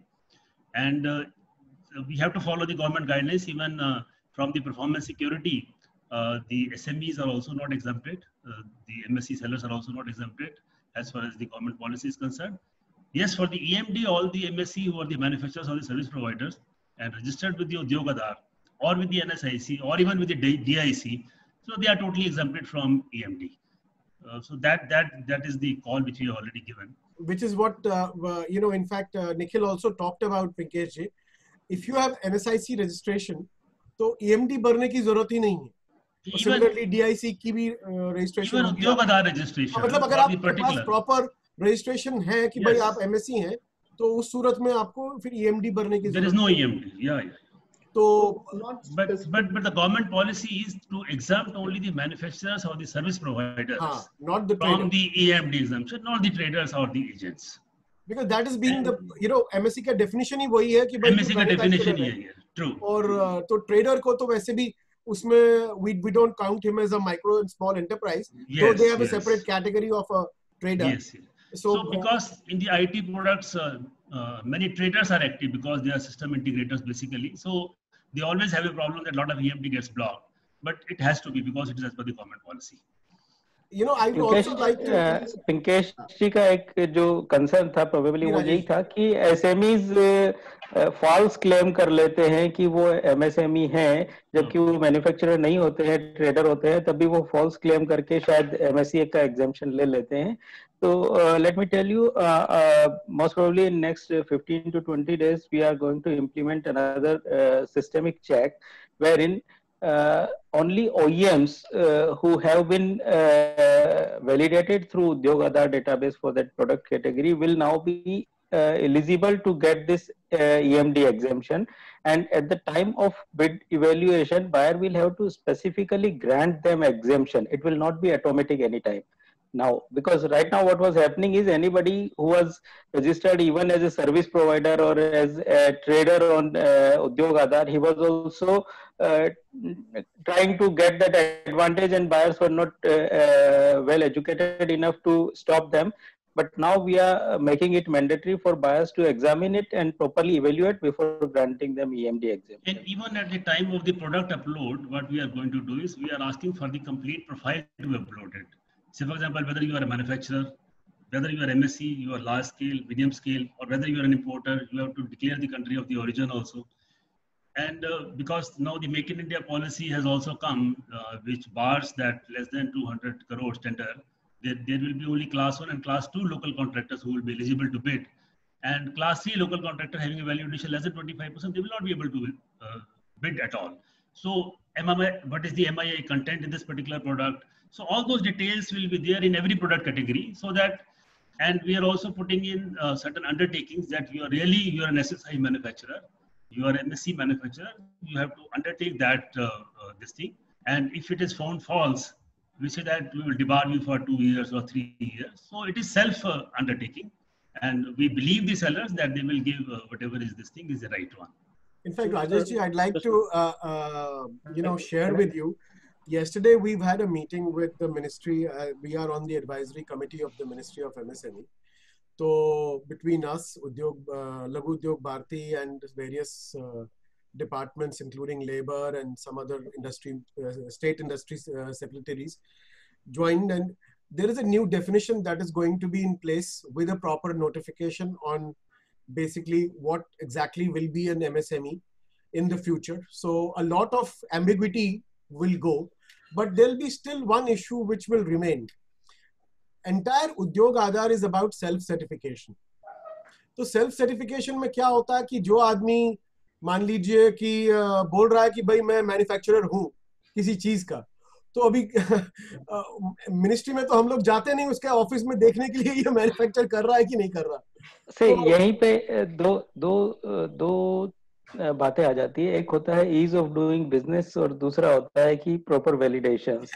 And we have to follow the government guidelines. Even from the performance security, the SMEs are also not exempted. The MSC sellers are also not exempted as far as the government policy is concerned. Yes, for the EMD, all the MSC who are the manufacturers or the service providers and registered with the Udyog Aadhar or with the NSIC or even with the DIC, so they are totally exempted from EMD. So that is the call which we have already given. Which is what, in fact, Nikhil also talked about, Pinkesh ji. If you have NSIC registration, तो EMD भरने की जरूरत ही नहीं है. Similarly, DIC की भी registration. Even Udyog Aadhar registration. मतलब अगर आपके पास proper registration है कि भाई आप MSC हैं, तो उस सूरत में आपको फिर EMD भरने की जरूरत. There is no EMD. Yeah. So, but the government policy is to exempt only the manufacturers or the service providers, not the from the EMD exemption, not the traders or the agents. Because that is being the MSC का definition ही वही है कि भाई MSC का definition ही है, true. और तो trader को तो वैसे भी उसमें we don't count him as a micro and small enterprise. So they have a separate category of a trader. Yes. So because in the IT products, many traders are active because they are system integrators basically. So they always have a problem that a lot of EMD gets blocked, but it has to be because it is as per the government policy. I would also like to... Pinkesh जी का एक जो concern था probably वो यही था कि SMEs false claim कर लेते हैं कि वो MSME हैं, जबकि वो मैन्युफैक्चरर नहीं होते हैं, ट्रेडर होते हैं, तभी वो false claim करके शायद MSCA का exemption ले लेते हैं. So let me tell you, most probably in next 15 to 20 days, we are going to implement another systemic check wherein only OEMs who have been validated through Udyog Aadhar database for that product category will now be eligible to get this EMD exemption. And at the time of bid evaluation, buyer will have to specifically grant them exemption. It will not be automatic anytime. Now, because right now what was happening is anybody who was registered even as a service provider or as a trader on Udyog Aadhar, he was also trying to get that advantage, and buyers were not well educated enough to stop them. But now we are making it mandatory for buyers to examine it and properly evaluate before granting them EMD exemption. And even at the time of the product upload, what we are going to do is we are asking for the complete profile to be uploaded. Say, for example, whether you are a manufacturer, whether you are MSC, you are large scale, medium scale, or whether you are an importer, you have to declare the country of the origin also. And because now the Make in India policy has also come, which bars that less than 200 crores tender, there will be only class 1 and class 2 local contractors who will be eligible to bid. And class 3 local contractor having a value addition less than 25%, they will not be able to bid at all. So what is the MIA content in this particular product? So all those details will be there in every product category, so that, and we are also putting in certain undertakings that you are an SSI manufacturer, you are an MSC manufacturer, you have to undertake that this thing. And if it is found false, we say that we will debar you for 2 years or 3 years. So it is self undertaking, and we believe the sellers that they will give whatever is this thing is the right one. In fact, Rajesh ji, I'd like to share with you. Yesterday, we've had a meeting with the ministry. We are on the advisory committee of the Ministry of MSME. So between us, Laghu Udyog Bharti and various departments, including labor and some other industry, state industry secretaries joined. And there is a new definition that is going to be in place with a proper notification on basically what exactly will be an MSME in the future. So a lot of ambiguity will go, but there'll be still one issue which will remain. Entire Udyog Aadhaar is about self certification. तो self certification में क्या होता है कि जो आदमी मान लीजिए कि बोल रहा है कि भाई मैं मैन्युफैक्चरर हूँ किसी चीज का, तो अभी मिनिस्ट्री में तो हम लोग जाते नहीं उसके ऑफिस में देखने के लिए ये मैन्युफैक्चर कर रहा है कि नहीं कर रहा। से यहीं पे दो बातें आ जाती है। एक होता है ईज ऑफ डूइंग बिजनेस और दूसरा होता है कि प्रॉपर वैलिडेशन।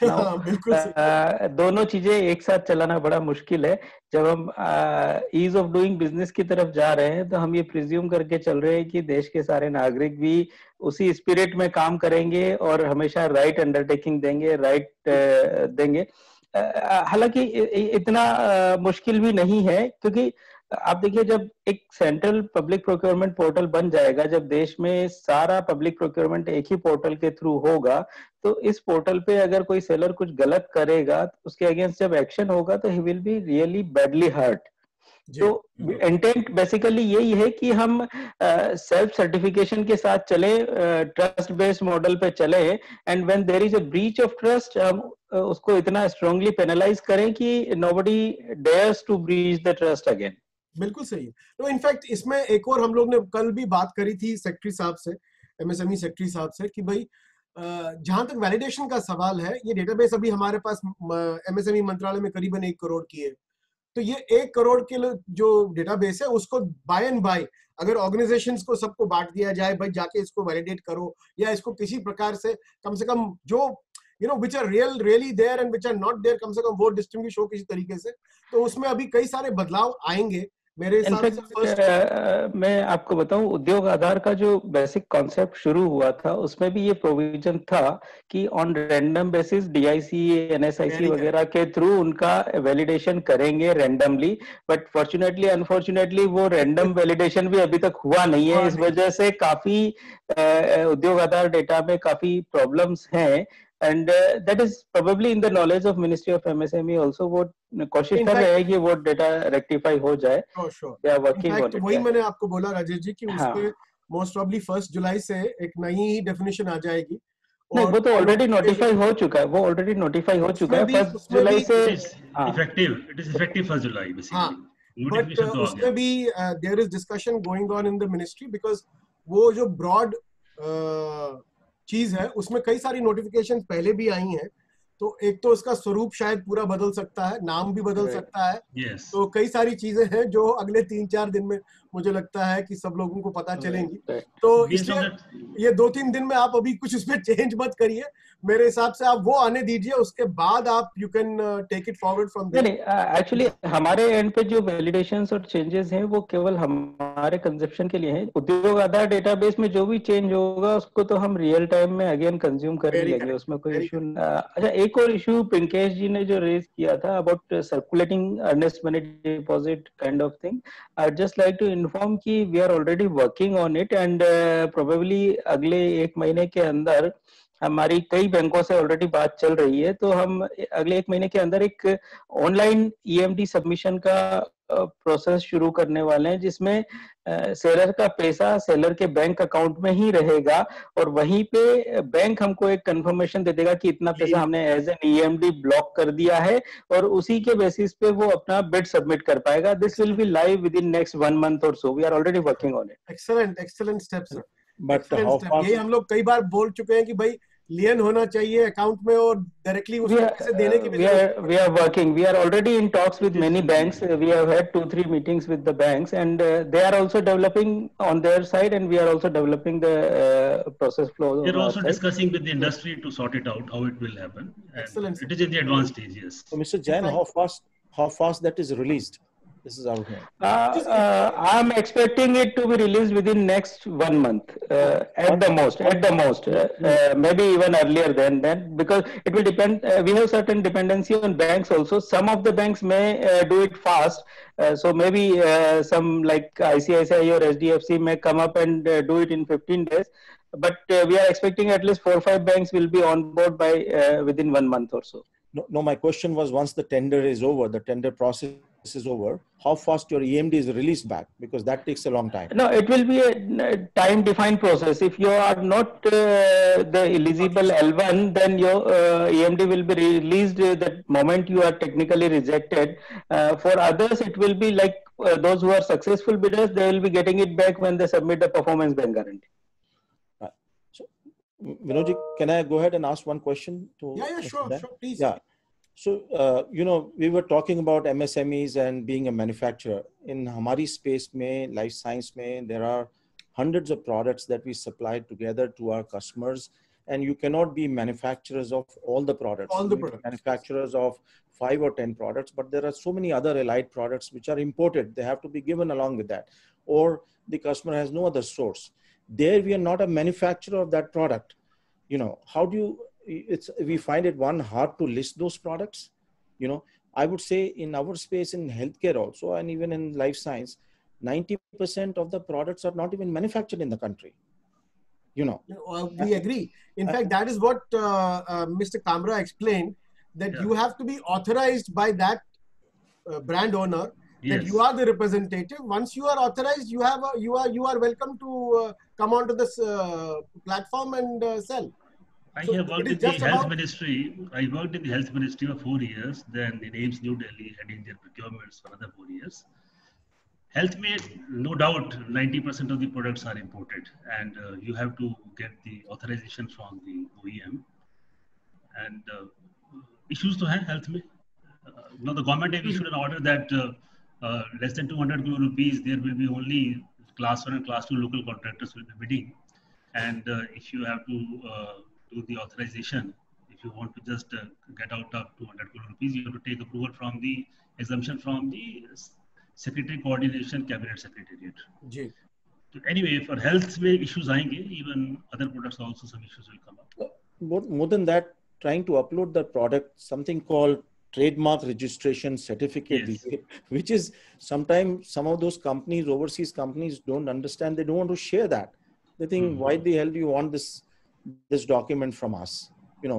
दोनों चीजें एक साथ चलाना बड़ा मुश्किल है। जब हम ईज ऑफ डूइंग बिजनेस की तरफ जा रहे हैं तो हम ये प्रिज्यूम करके चल रहे हैं कि देश के सारे नागरिक भी उसी स्पिरिट में काम करेंगे और हमेशा राइट अंडरटेकिंग देंगे, राइट देंगे। हालांकि इतना मुश्किल भी नहीं है, क्योंकि आप देखिए जब एक सेंट्रल पब्लिक प्रोक्योरमेंट पोर्टल बन जाएगा, जब देश में सारा पब्लिक प्रोक्योरमेंट एक ही पोर्टल के थ्रू होगा, तो इस पोर्टल पे अगर कोई सेलर कुछ गलत करेगा तो उसके अगेंस्ट जब एक्शन होगा तो he will be really badly hurt. तो इंटेंट बेसिकली यही है कि हम सेल्फ सर्टिफिकेशन के साथ चले, ट्रस्ट बेस्ड मॉडल पे चले, and when there is a breach of trust हम उसको इतना स्ट्रांगली पेनलाइज करें कि nobody dares to breach the trust again. बिल्कुल सही है। तो इनफैक्ट इसमें एक और हम लोग ने कल भी बात करी थी सेक्रेटरी साहब से, एमएसएमई सेक्रेटरी साहब से, कि भाई जहां तक वैलिडेशन का सवाल है, ये डेटाबेस अभी हमारे पास एमएसएमई मंत्रालय में करीबन 1 करोड़ की है। तो ये 1 करोड़ के जो डेटाबेस है उसको बाय एंड बाय अगर ऑर्गेनाइजेशंस को सबको बांट दिया जाए, भाई जाके इसको वैलिडेट करो, या इसको किसी प्रकार से कम जो which are really there and which are not there, कम से कम वो डिस्टिंग्विश हो किसी तरीके से, तो उसमें अभी कई सारे बदलाव आएंगे मेरे हिसाब से। मैं आपको बताऊं, उद्योग आधार का जो बेसिक कॉन्सेप्ट शुरू हुआ था उसमें भी ये प्रोविजन था कि on random basis DIC, NSIC वगैरह के थ्रू उनका वैलिडेशन करेंगे रैंडमली, बट फॉर्चुनेटली अनफॉर्चुनेटली वो रैंडम वैलिडेशन भी अभी तक हुआ नहीं है। इस वजह से काफी उद्योग आधार डेटा में काफी प्रॉब्लम्स हैं, and that is probably in the knowledge of Ministry of MSME also। वो कोशिश कर रहे हैं कि वो डेटा रेक्टिफाई हो जाए। They are working on it। वही मैंने आपको बोला राजेश जी कि उसके मोस्ट प्रोबब्ली 1 जुलाई से एक नई डेफिनेशन आ जाएगी। नहीं, वो तो ऑलरेडी नोटिफाई हो चुका है, वो ऑलरेडी नोटिफाई हो चुका है 1 जुलाई से इफेक्टिव। इट इज इफेक्टिव 1 जुलाई बेसिकली। बट उसमें भी there is discussion going on in the ministry, because वो जो ब्रॉड चीज है उसमें कई सारी नोटिफिकेशन पहले भी आई हैं। तो एक तो उसका स्वरूप शायद पूरा बदल सकता है, नाम भी बदल सकता है। तो कई सारी चीजें हैं जो अगले 3-4 दिन में मुझे लगता है कि सब लोगों को पता चलेंगी। तो इसलिए ये 2-3 दिन में आप अभी कुछ उसमें चेंज मत करिए, मेरे हिसाब से आप वो आने दीजिए, उसके बाद आप you can take it forward from there. Actually हमारे एंड पे जो वैलिडेशंस और चेंजेस हैं वो केवल हमारे कंजप्शन के लिए हैं। उद्योग आधार डेटाबेस में जो भी चेंज होगा उसको तो हम रियल टाइम में अगेन कंज्यूम कर लेंगे, उसमें कोई इशू। अच्छा, एक और इशू पिंकेश जी ने जो रेज किया था about circulating earnest money deposit kind of thing, I just like to inform कि we are already working on it, and probably अगले 1 महीने के अंदर हमारी कई बैंकों से ऑलरेडी बात चल रही है। तो हम अगले 1 महीने के अंदर एक ऑनलाइन ईएमडी सबमिशन का प्रोसेस शुरू करने वाले हैं, जिसमें सेलर का पैसा सेलर के बैंक अकाउंट में ही रहेगा और वहीं पे बैंक हमको एक कंफर्मेशन दे देगा कि इतना पैसा हमने एज एन ईएमडी ब्लॉक कर दिया है, और उसी के बेसिस पे वो अपना बिड सबमिट कर पाएगा। This will be live within next 1 month और so. We are already working on it. Excellent steps sir. But ये हम लोग कई बार बोल चुके हैं कि भाई लियन होना चाहिए अकाउंट में और डायरेक्टली उसको पैसे देने की। We are working. We are already in talks with many banks. We have had 2-3 meetings with the banks, and they are also developing on their side, and we are also developing the process flow. We are also discussing with the industry to sort it out how it will happen. Excellent. It is in the advanced stage, yes. So Mr. Jain, how fast that is released? This is out here. I'm expecting it to be released within next 1 month, at the most, maybe even earlier than that, because it will depend. We have certain dependency on banks also. Some of the banks may do it fast, so maybe some like ICICI or SDFC may come up and do it in 15 days. But we are expecting at least 4 or 5 banks will be on board by within 1 month or so. No, my question was, once the tender is over, the tender process is over, how fast your EMD is released back, because that takes a long time. No, it will be a time-defined process. If you are not the eligible L1, then your EMD will be released the moment you are technically rejected. For others, it will be like those who are successful bidders, they will be getting it back when they submit the performance bank guarantee. Right. So, Vinodji, can I go ahead and ask one question? Yeah, sure, please. Yeah. So, we were talking about MSMEs and being a manufacturer. In Hamari space, mein, life science, mein, there are hundreds of products that we supply together to our customers. And you cannot be manufacturers of all the products. All the products. Manufacturers of 5 or 10 products, but there are so many other allied products which are imported. They have to be given along with that. Or the customer has no other source. There, we are not a manufacturer of that product. How do you... we find it hard to list those products. I would say in our space in healthcare also, and even in life science, 90% of the products are not even manufactured in the country. We agree. In fact, that is what Mr. Kamra explained, that you have to be authorized by that brand owner, that you are the representative. Once you are authorized, you are welcome to come onto this platform and sell. I have worked in the health ministry. I worked in the health ministry for 4 years. Then in AIIMS New Delhi, heading their procurements for another 4 years. HealthMate, no doubt, 90% of the products are imported, and you have to get the authorization from the OEM. And issues to have HealthMate. The government have issued an order that less than 200 crore rupees, there will be only class 1 and class 2 local contractors will be bidding. And if you have to do the authorization, if you want to just get out of 200 crore rupees, you have to take approval from the exemption from the Secretary Coordination Cabinet Secretariat. So anyway, for health issues, even other products also some issues will come up. More than that, trying to upload the product, something called trademark registration certificate, which is sometimes some of those companies, overseas companies, don't understand. They don't want to share that. They think, why the hell do you want this document from us? In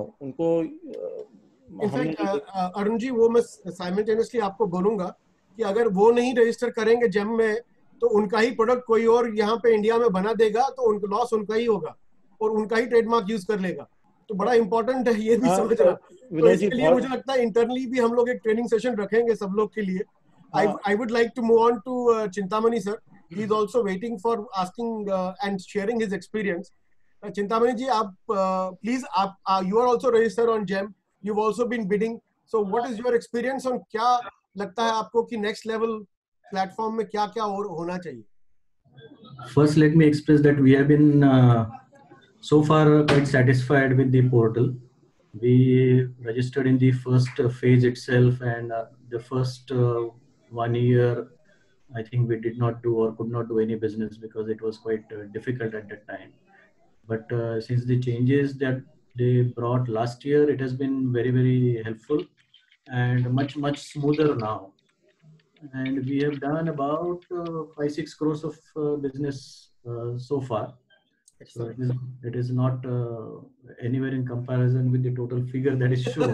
fact, Arun ji, वो मैं simultaneously आपको बोलूँगा कि अगर वो नहीं register करेंगे GEM में, तो उनका ही product कोई और यहाँ पे इंडिया में बना देगा, तो उनका loss उनका ही होगा और उनका ही trademark use कर लेगा. तो बड़ा important है ये भी समझना. तो इसके लिए मुझे लगता है internally भी हम लोग एक training session रखेंगे सब लोग के लिए. I would like to move on to Chintamani sir. He is also waiting for asking and sharing his experience. Chintamani ji, please, you are also registered on GEM. You've also been bidding. So what is your experience on क्या लगता है आपको कि next level platform में क्या-क्या और होना चाहिए? First, let me express that we have been so far quite satisfied with the portal. We registered in the first phase itself, and the first 1 year, I think we did not do or could not do any business because it was quite difficult at that time. But since the changes that they brought last year, it has been very, very helpful and much, much smoother now. And we have done about 5-6 crores of business so far. So it is not anywhere in comparison with the total figure that is shown.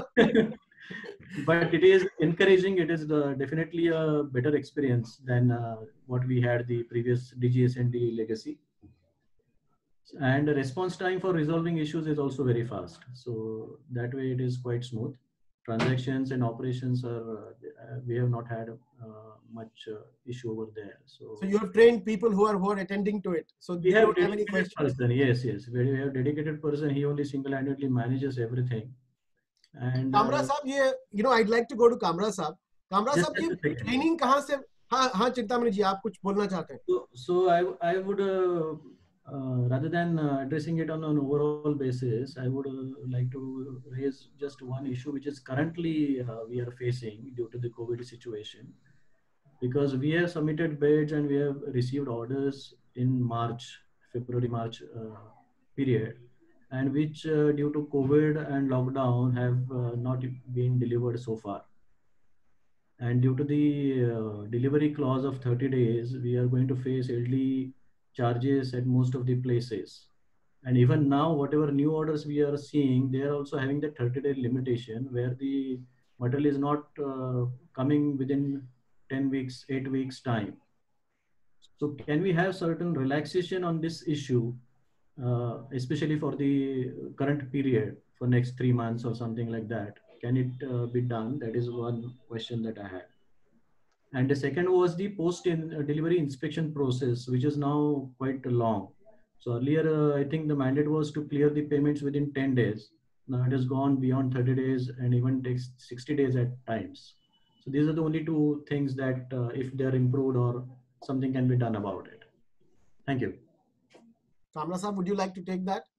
But it is encouraging. It is definitely a better experience than what we had the previous DGS&D legacy. And the response time for resolving issues is also very fast. So that way it is quite smooth. Transactions and operations are, we have not had much issue over there. So you have trained people who are attending to it. So we have any questions? Person, yes. We have a dedicated person. He only single-handedly manages everything. And Kamra Saab, I'd like to go to Kamra Saab. Kamra Saab, की training कहाँ से? हाँ, Chintamani ji, आप कुछ बोलना चाहते हैं? So I would, rather than addressing it on an overall basis, I would like to raise just one issue, which is currently we are facing due to the COVID situation. Because we have submitted bids and we have received orders in February-March period, and which due to COVID and lockdown have not been delivered so far. And due to the delivery clause of 30 days, we are going to face LD charges at most of the places. And even now, whatever new orders we are seeing, they are also having the 30-day limitation where the material is not coming within 10 weeks, 8 weeks time. So can we have certain relaxation on this issue, especially for the current period, for next 3 months or something like that? Can it be done? That is one question that I had. And the second was the post-delivery inspection process, which is now quite long. So earlier, I think the mandate was to clear the payments within 10 days. Now it has gone beyond 30 days and even takes 60 days at times. So these are the only two things that if they're improved or something can be done about it. Thank you. Kamla Saab, would you like to take that?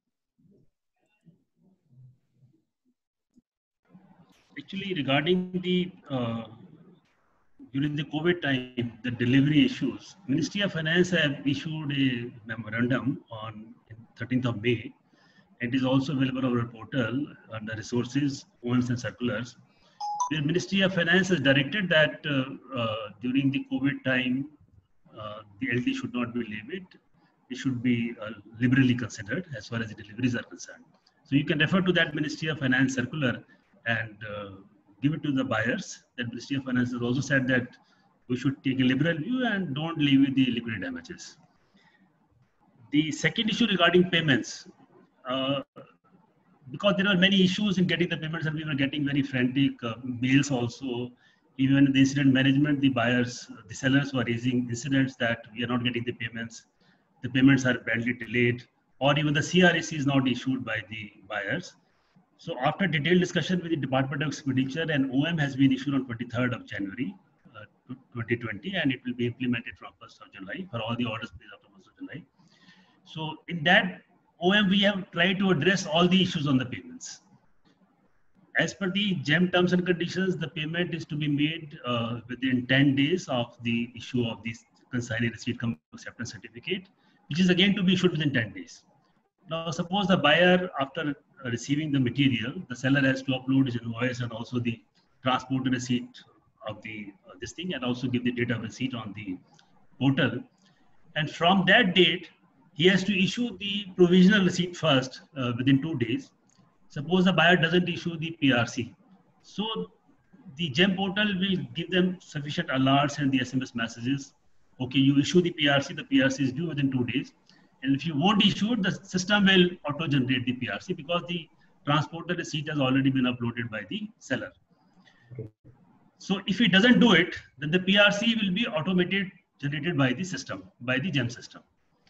Actually, regarding the during the COVID time, the delivery issues, Ministry of Finance have issued a memorandum on 13th of May. It is also available on our portal under resources, OMs and circulars. The Ministry of Finance has directed that during the COVID time, the LD should not be levied. It should be liberally considered as far as the deliveries are concerned. So you can refer to that Ministry of Finance circular and give it to the buyers. That Ministry of Finance has also said that we should take a liberal view and don't levy the liquidated damages. The second issue regarding payments, because there are many issues in getting the payments and we were getting very frantic mails also. Even in the incident management, the buyers, the sellers were raising incidents that we are not getting the payments are badly delayed, or even the CRAC is not issued by the buyers. So after detailed discussion with the Department of Expenditure, an OM has been issued on 23rd of January 2020, and it will be implemented from 1st of July for all the orders placed after 1st of July. So in that OM, we have tried to address all the issues on the payments. As per the GEM terms and conditions, the payment is to be made within 10 days of the issue of the consignee receipt cum acceptance certificate, which is again to be issued within 10 days. Now, suppose the buyer, after receiving the material, the seller has to upload his invoice and also the transport receipt of the this thing, and also give the date of receipt on the portal. And from that date, he has to issue the provisional receipt first within 2 days. Suppose the buyer doesn't issue the PRC. So the GEM portal will give them sufficient alerts and the SMS messages. Okay, you issue the PRC is due within 2 days. And if you won't issue it, the system will auto-generate the PRC because the transporter receipt has already been uploaded by the seller. Okay. So if he doesn't do it, then the PRC will be automated, generated by the system, by the GEM system.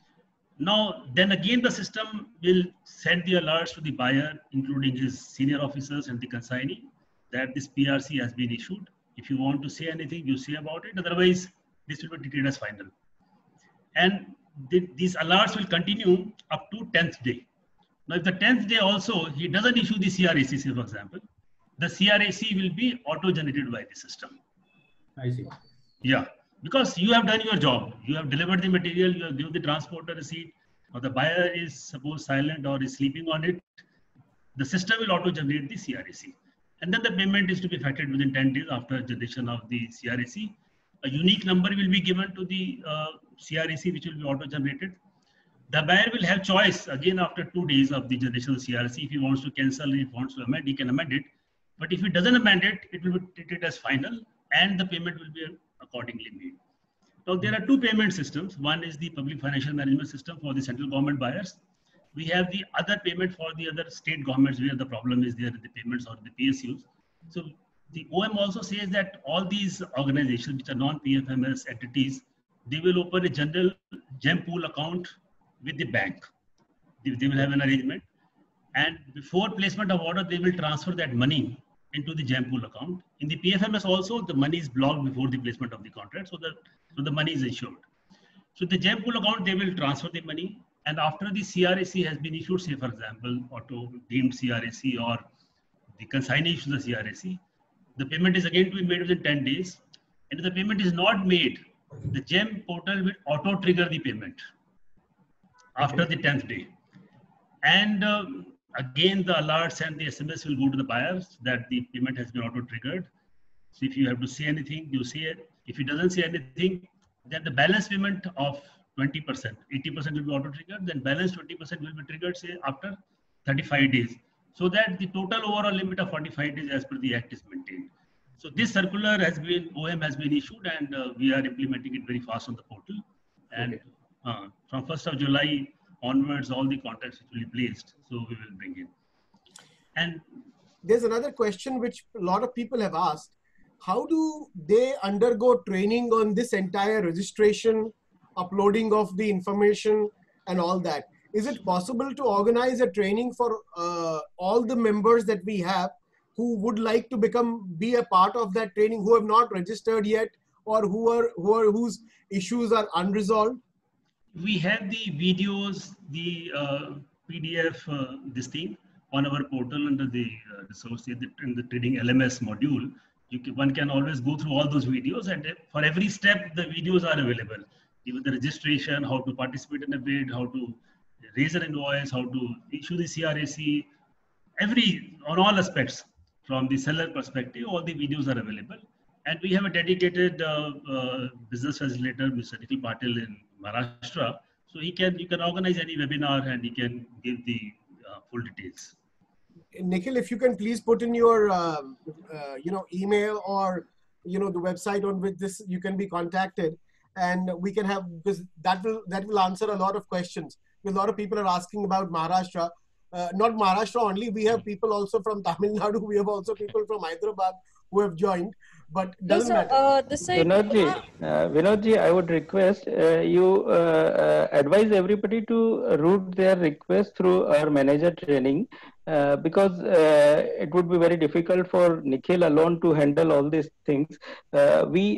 Now, then again, the system will send the alerts to the buyer, including his senior officers and the consignee, that this PRC has been issued. If you want to say anything, you say about it. Otherwise, this will be treated as final. And these alerts will continue up to 10th day. Now, if the 10th day also, he doesn't issue the CRAC, say for example, the CRAC will be auto-generated by the system. I see. Yeah. Because you have done your job, you have delivered the material, you have given the transporter receipt, or the buyer is suppose silent or is sleeping on it, the system will auto-generate the CRAC. And then the payment is to be effected within 10 days after generation of the CRAC. A unique number will be given to the CRAC, which will be auto-generated. The buyer will have choice again after 2 days of the generation of the CRAC. If he wants to cancel, if he wants to amend, he can amend it. But if he doesn't amend it, it will be treated as final and the payment will be accordingly made. Now, there are two payment systems. One is the public financial management system for the central government buyers. We have the other payment for the other state governments where the problem is there in the payments or the PSUs. So the OM also says that all these organizations which are non-PFMS entities, they will open a general GEM pool account with the bank. They will have an arrangement. And before placement of order, they will transfer that money into the GEM pool account. In the PFMS also, the money is blocked before the placement of the contract, so the money is insured. So the GEM pool account, they will transfer the money, and after the CRAC has been issued, say for example, auto deemed CRAC or the consignee issues the CRAC, the payment is again to be made within 10 days. And if the payment is not made, the GEM portal will auto trigger the payment after the 10th day. And again, the alerts and the SMS will go to the buyers that the payment has been auto-triggered. So if you have to say anything, you say it. If he doesn't say anything, then the balance payment of 20%, 80% will be auto-triggered, then balance 20% will be triggered, say, after 35 days. So that the total overall limit of 45 days as per the Act is maintained. So this circular has been, OM has been issued, and we are implementing it very fast on the portal. And from 1st of July onwards, all the contracts will be placed. So we will bring in. And there's another question which a lot of people have asked. How do they undergo training on this entire registration, uploading of the information and all that? Is it possible to organize a training for all the members that we have who would like to be a part of that training, who have not registered yet, or whose issues are unresolved? We have the videos, the PDF, this thing on our portal under the resource in the trading LMS module. One can always go through all those videos, and for every step, the videos are available. Even the registration, how to participate in a bid, how to raise an invoice, how to issue the CRAC, on all aspects from the seller perspective, all the videos are available. And we have a dedicated business facilitator, Mr. Nikhil Patil in Maharashtra. So you can organize any webinar and he can give the full details. Nikhil, if you can please put in your email or the website on which this you can be contacted, and we can have, because that will answer a lot of questions. A lot of people are asking about Maharashtra. Not Maharashtra only, we have people also from Tamil Nadu, we have also people from Hyderabad who have joined, but doesn't matter. Vinodji, I would request you advise everybody to route their request through our manager training, because it would be very difficult for Nikhil alone to handle all these things. We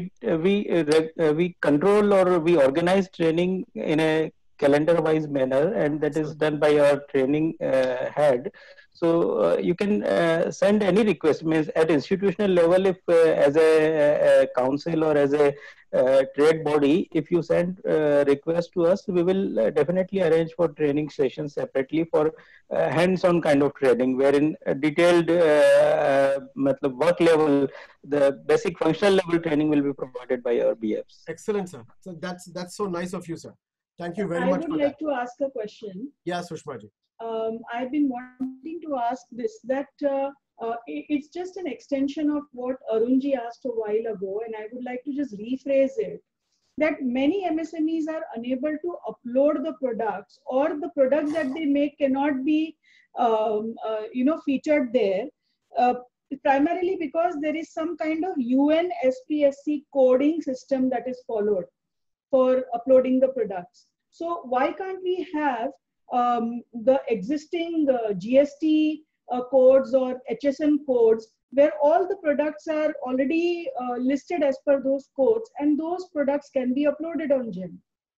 control or we organize training in a calendar-wise manner, and that is done by our training head. So you can send any request, means at institutional level, if as a council or as a trade body, if you send request to us, we will definitely arrange for training sessions separately for hands-on kind of training, wherein detailed work level, the basic functional level training will be provided by our BFs. Excellent, sir. So that's so nice of you, sir. Thank you very much. I would like to ask a question. Yeah, Sushma ji. I've been wanting to ask this, that it's just an extension of what Arunji asked a while ago, and I would like to just rephrase it, that many MSMEs are unable to upload the products, or the products that they make cannot be featured there, primarily because there is some kind of UN SPSC coding system that is followed for uploading the products. So why can't we have the existing GST codes or HSN codes where all the products are already listed as per those codes, and those products can be uploaded on GeM?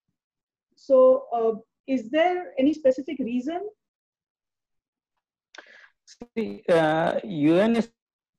So is there any specific reason? See, UN is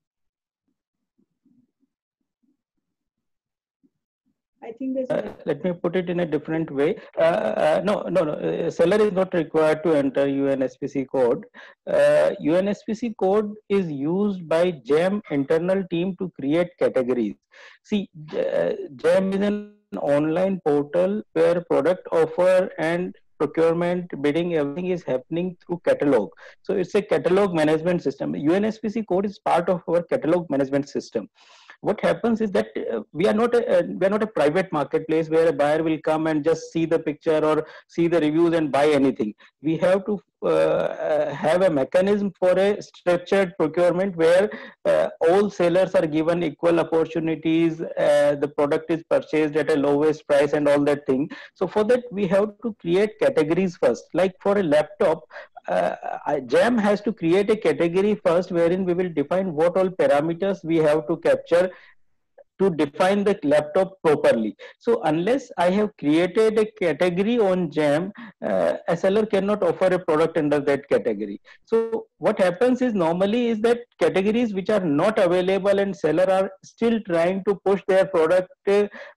I think there's let me put it in a different way. No. Seller is not required to enter UNSPC code. UNSPC code is used by GeM internal team to create categories. See, GeM is an online portal where product offer and procurement, bidding, everything is happening through catalog. So it's a catalog management system. UNSPC code is part of our catalog management system. What happens is that we are not a private marketplace where a buyer will come and just see the picture or see the reviews and buy anything. We have to have a mechanism for a structured procurement where all sellers are given equal opportunities, the product is purchased at a lowest price and all that thing. So for that, we have to create categories first. Like for a laptop, GeM has to create a category first, wherein we will define what all parameters we have to capture to define the laptop properly. So unless I have created a category on GeM, a seller cannot offer a product under that category. So what happens is normally is that categories which are not available and seller are still trying to push their product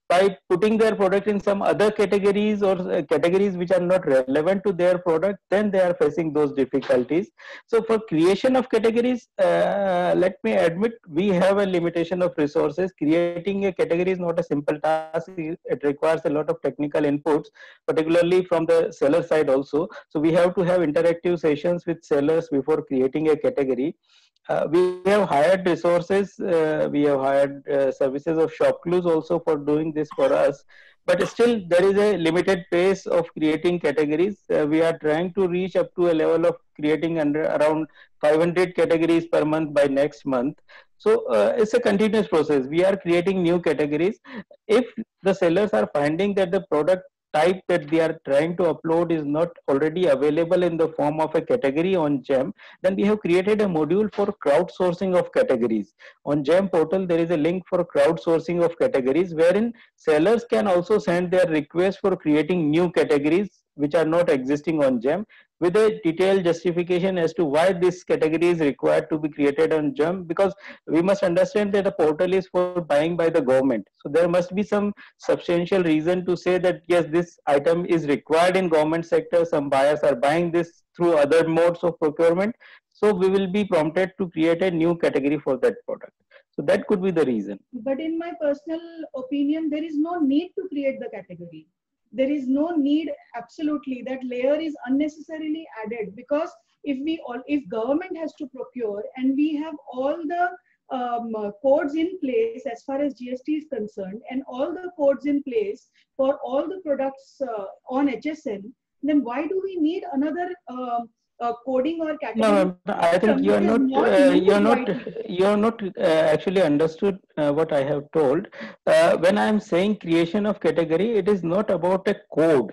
by putting their product in some other categories or categories which are not relevant to their product, then they are facing those difficulties. So for creation of categories, let me admit, we have a limitation of resources. Creating a category is not a simple task. It requires a lot of technical inputs, particularly from the seller side also. So we have to have interactive sessions with sellers before creating a category. We have hired resources, we have hired services of ShopClues also for doing this for us, but still there is a limited pace of creating categories. We are trying to reach up to a level of creating around 500 categories per month by next month. So it's a continuous process. We are creating new categories. If the sellers are finding that the product type that they are trying to upload is not already available in the form of a category on GEM, then we have created a module for crowdsourcing of categories. On GEM portal, there is a link for crowdsourcing of categories, wherein sellers can also send their request for creating new categories which are not existing on GEM, with a detailed justification as to why this category is required to be created on GEM, because we must understand that the portal is for buying by the government. So there must be some substantial reason to say that yes, this item is required in government sector. Some buyers are buying this through other modes of procurement. So we will be prompted to create a new category for that product. So that could be the reason. But in my personal opinion, there is no need to create the category. There is no need, absolutely, that layer is unnecessarily added, because if government has to procure and we have all the codes in place as far as GST is concerned, and all the codes in place for all the products on HSN, then why do we need another coding or category? No, I think you are not actually understood what I have told. When I am saying creation of category, it is not about a code.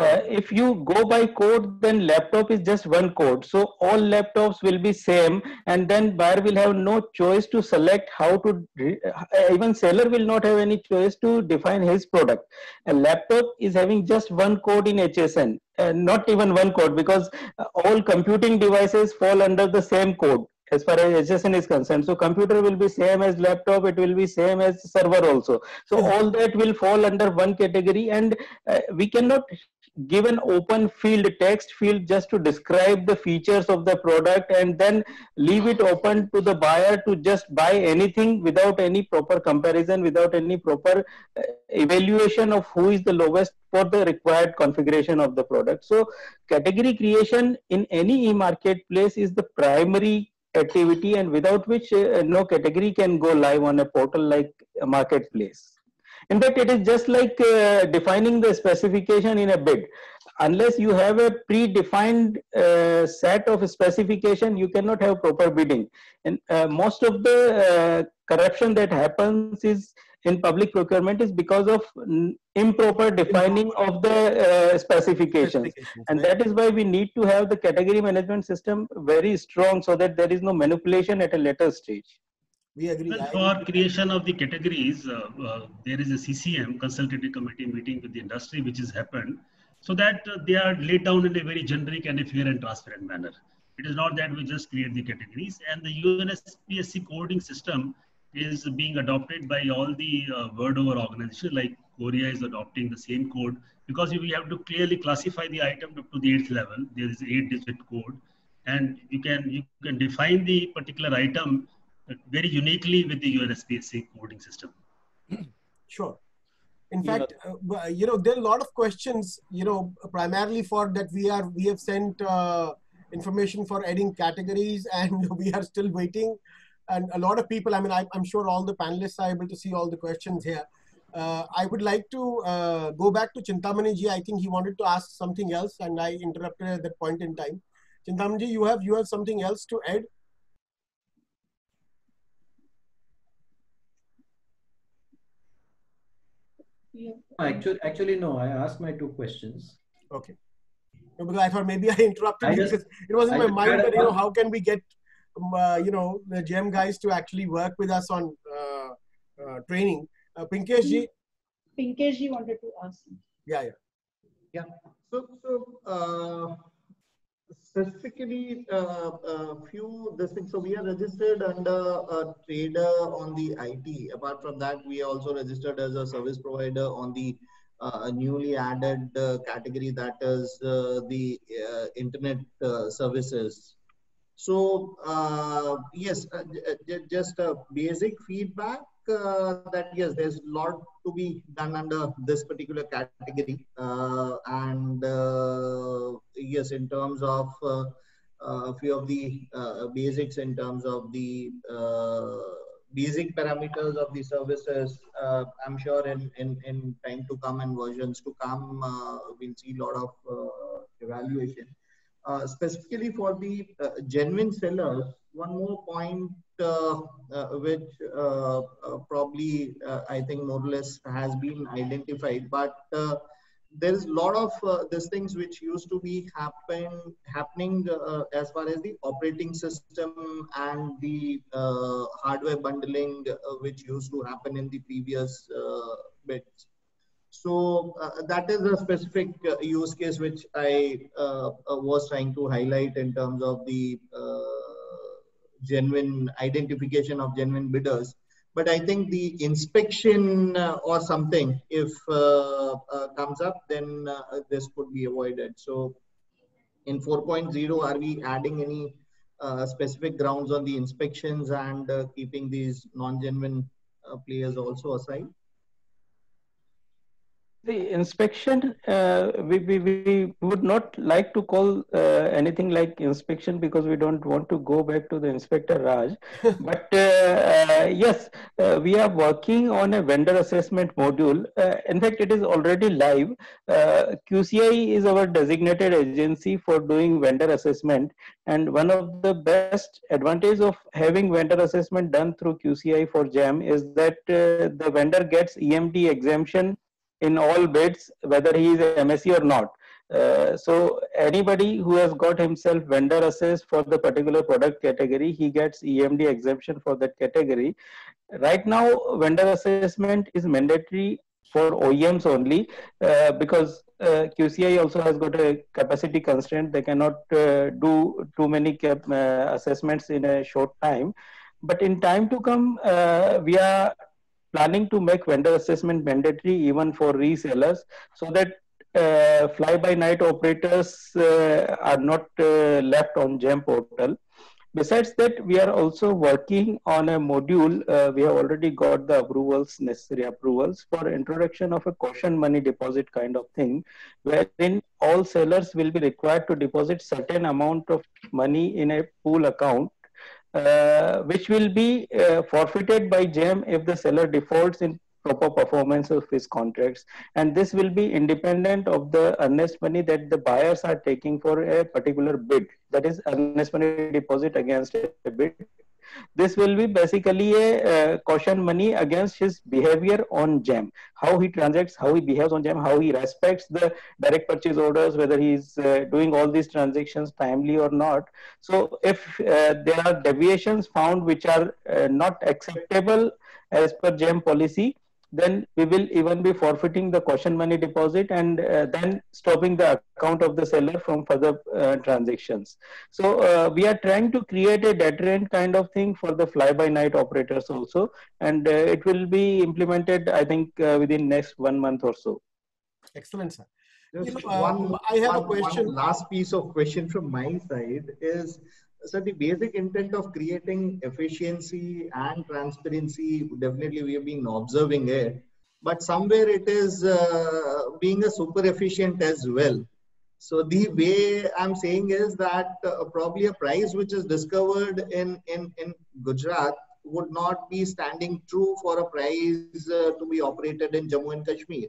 If you go by code, then laptop is just one code. So all laptops will be same, and then buyer will have no choice to select how to. Even seller will not have any choice to define his product. A laptop is having just one code in HSN. Not even one code, because all computing devices fall under the same code as far as HSN is concerned. So computer will be same as laptop, it will be same as server also. So all that will fall under one category, and we cannot give an open field text field just to describe the features of the product and then leave it open to the buyer to just buy anything without any proper comparison, without any proper evaluation of who is the lowest for the required configuration of the product. So category creation in any e-marketplace is the primary activity, and without which no category can go live on a portal like a marketplace. In fact, it is just like defining the specification in a bid. Unless you have a predefined set of specification, you cannot have proper bidding. And most of the corruption that happens is in public procurement is because of improper defining of the specifications. And that is why we need to have the category management system very strong, so that there is no manipulation at a later stage. We agree. Well, for creation of the categories, there is a CCM, consultative committee meeting with the industry, which has happened, so that they are laid down in a very generic and a fair and transparent manner. It is not that we just create the categories, and the UNSPSC coding system is being adopted by all the word over organizations, like Korea is adopting the same code, because we have to clearly classify the item up to the 8th level. There is 8-digit code, and you can define the particular item very uniquely with the UNSPSC coding system. Sure. In fact, there are a lot of questions, primarily for that we have sent information for adding categories, and we are still waiting. And a lot of people, I'm sure all the panelists are able to see all the questions here. I would like to go back to Chintamani ji. I think he wanted to ask something else, and I interrupted at that point in time. Chintamani ji, you have something else to add? Yeah. Actually, no. I asked my 2 questions. Okay. No, because I thought maybe I interrupted you, because it was in my mind that how can we get the GEM guys to actually work with us on training. Pinkesh ji. Pinkesh ji wanted to ask. Yeah. So specifically few this thing. So we are registered under a trader on the IT. Apart from that, we are also registered as a service provider on the newly added category, that is the internet services. So yes, just a basic feedback that yes, there's a lot to be done under this particular category, and yes, in terms of a few of the basics, in terms of the basic parameters of the services, I'm sure in time to come and versions to come, we'll see a lot of evaluation. Specifically for the genuine sellers, one more point which probably I think more or less has been identified, but there is a lot of these things which used to be happening as far as the operating system and the hardware bundling, which used to happen in the previous bits. So that is a specific use case which I was trying to highlight in terms of the genuine identification of genuine bidders. But I think the inspection or something, if comes up, then this could be avoided. So in 4.0, are we adding any specific grounds on the inspections and keeping these non-genuine players also aside? The inspection, we would not like to call anything like inspection, because we don't want to go back to the Inspector Raj. But yes, we are working on a vendor assessment module. In fact, it is already live. QCI is our designated agency for doing vendor assessment. And one of the best advantages of having vendor assessment done through QCI for GeM is that the vendor gets EMD exemption in all bids, whether he is MSE or not. So anybody who has got himself vendor assessed for the particular product category, he gets EMD exemption for that category. Right now, vendor assessment is mandatory for OEMs only, because QCI also has got a capacity constraint. They cannot do too many assessments in a short time. But in time to come, we are planning to make vendor assessment mandatory even for resellers, so that fly-by-night operators are not left on GeM portal. Besides that, we are also working on a module. We have already got the approvals, necessary approvals for introduction of a caution money deposit kind of thing, wherein all sellers will be required to deposit certain amount of money in a pool account, which will be forfeited by GeM if the seller defaults in proper performance of his contracts. And this will be independent of the earnest money that the buyers are taking for a particular bid, that is earnest money deposit against a bid. This will be basically a caution money against his behavior on GeM, how he transacts, how he behaves on GeM, how he respects the direct purchase orders, whether he is doing all these transactions timely or not. So if there are deviations found which are not acceptable as per GeM policy, then we will even be forfeiting the caution money deposit and then stopping the account of the seller from further transactions. So we are trying to create a deterrent kind of thing for the fly-by-night operators also, and it will be implemented, I think, within next 1 month or so. Excellent, sir. Just I have a question. One last piece of question from my side is, so the basic intent of creating efficiency and transparency, definitely we have been observing it, but somewhere it is being a super efficient as well. So the way I'm saying is that probably a price which is discovered in Gujarat would not be standing true for a price to be operated in Jammu and Kashmir.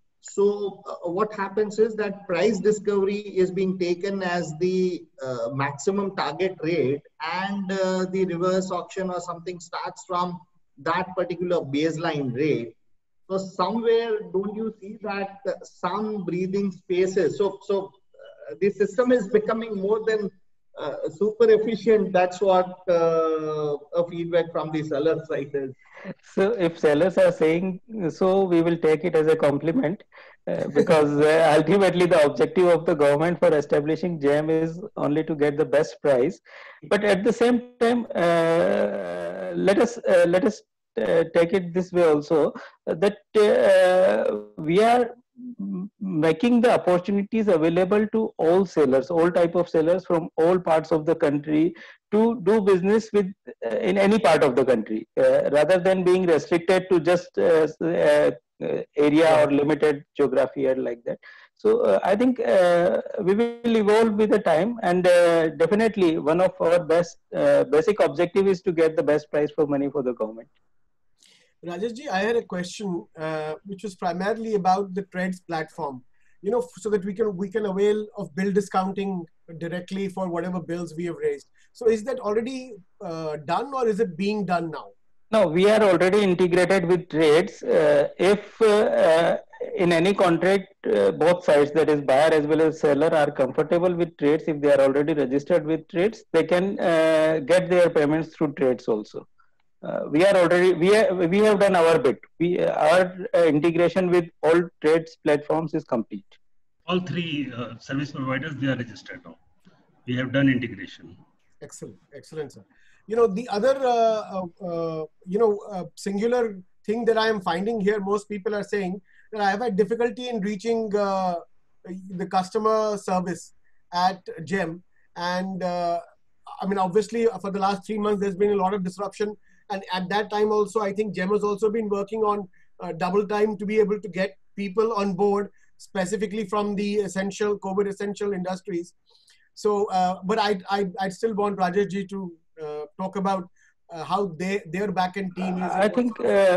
So what happens is that price discovery is being taken as the maximum target rate, and the reverse auction or something starts from that particular baseline rate. So somewhere, don't you see that some breathing spaces? So the system is becoming more than super efficient. That's what a feedback from the seller side is. So if sellers are saying so, we will take it as a compliment because ultimately the objective of the government for establishing GEM is only to get the best price. But at the same time, let us take it this way also, that we are making the opportunities available to all sellers, all type of sellers from all parts of the country to do business with in any part of the country, rather than being restricted to just area or limited geography or like that. So I think we will evolve with the time, and definitely one of our best basic objective is to get the best price for money for the government. Rajeshji, I had a question which was primarily about the TReDS platform, you know, so that we can avail of bill discounting directly for whatever bills we have raised. So is that already done, or is it being done now? No, we are already integrated with TReDS. If in any contract, both sides, that is buyer as well as seller, are comfortable with TReDS, if they are already registered with TReDS, they can get their payments through TReDS also. We have done our bit. Our integration with all TReDS platforms is complete. All three service providers, they are registered now. We have done integration. Excellent, excellent, sir. You know, the other singular thing that I am finding here, most people are saying that I have had difficulty in reaching the customer service at GEM, and I mean, obviously for the last 3 months there's been a lot of disruption. And at that time also, I think GEM has also been working on double time to be able to get people on board, specifically from the essential COVID essential industries. So, but I'd still want Rajeshji to talk about how their back-end team is. I think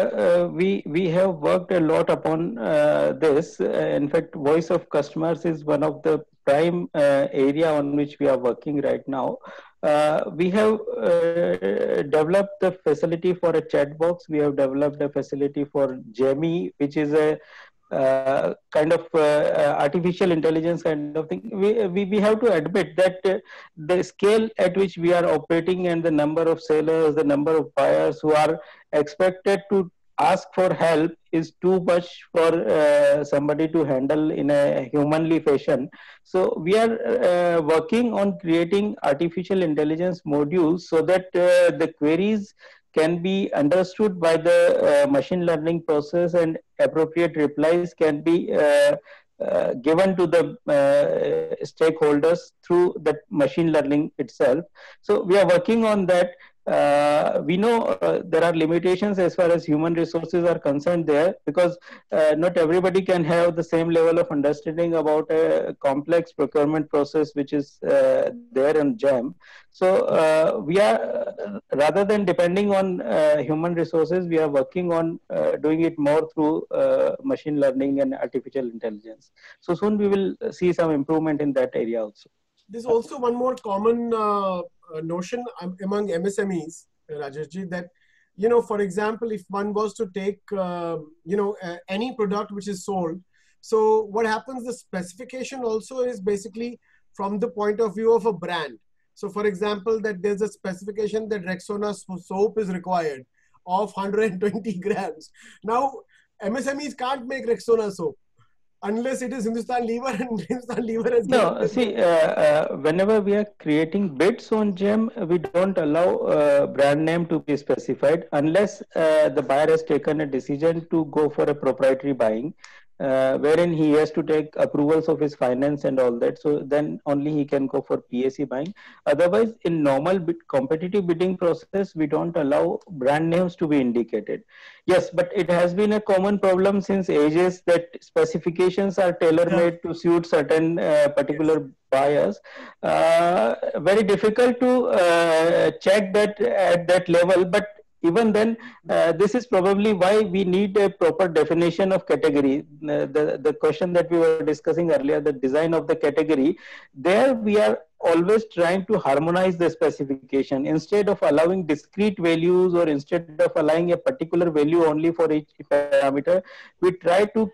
we have worked a lot upon this. In fact, voice of customers is one of the prime area on which we are working right now. We have developed the facility for a chat box. We have developed a facility for GEMI, which is a kind of artificial intelligence kind of thing. We have to admit that the scale at which we are operating and the number of sellers, the number of buyers who are expected to ask for help is too much for somebody to handle in a humanly fashion. So we are working on creating artificial intelligence modules so that the queries can be understood by the machine learning process, and appropriate replies can be given to the stakeholders through that machine learning itself. So we are working on that. We know there are limitations as far as human resources are concerned there, because not everybody can have the same level of understanding about a complex procurement process which is there in GEM. So we are, rather than depending on human resources, we are working on doing it more through machine learning and artificial intelligence. So soon we will see some improvement in that area also. There's also one more common notion among MSMEs, Rajeshji, that, you know, for example, if one was to take, any product which is sold, so what happens, the specification also is basically from the point of view of a brand. So for example, that there's a specification that Rexona soap is required of 120 grams. Now, MSMEs can't make Rexona soap unless it is Hindustan Lever, and Hindustan Lever has... No, see, whenever we are creating bids on GEM, we don't allow brand name to be specified unless the buyer has taken a decision to go for a proprietary buying, wherein he has to take approvals of his finance and all that. So then only he can go for PAC buying. Otherwise, in normal competitive bidding process, we don't allow brand names to be indicated. Yes, but it has been a common problem since ages that specifications are tailor-made to suit certain particular buyers. Very difficult to check that at that level, but even then, this is probably why we need a proper definition of category. The question that we were discussing earlier, the design of the category, there we are always trying to harmonize the specification. Instead of allowing discrete values, or instead of allowing a particular value only for each parameter, we try to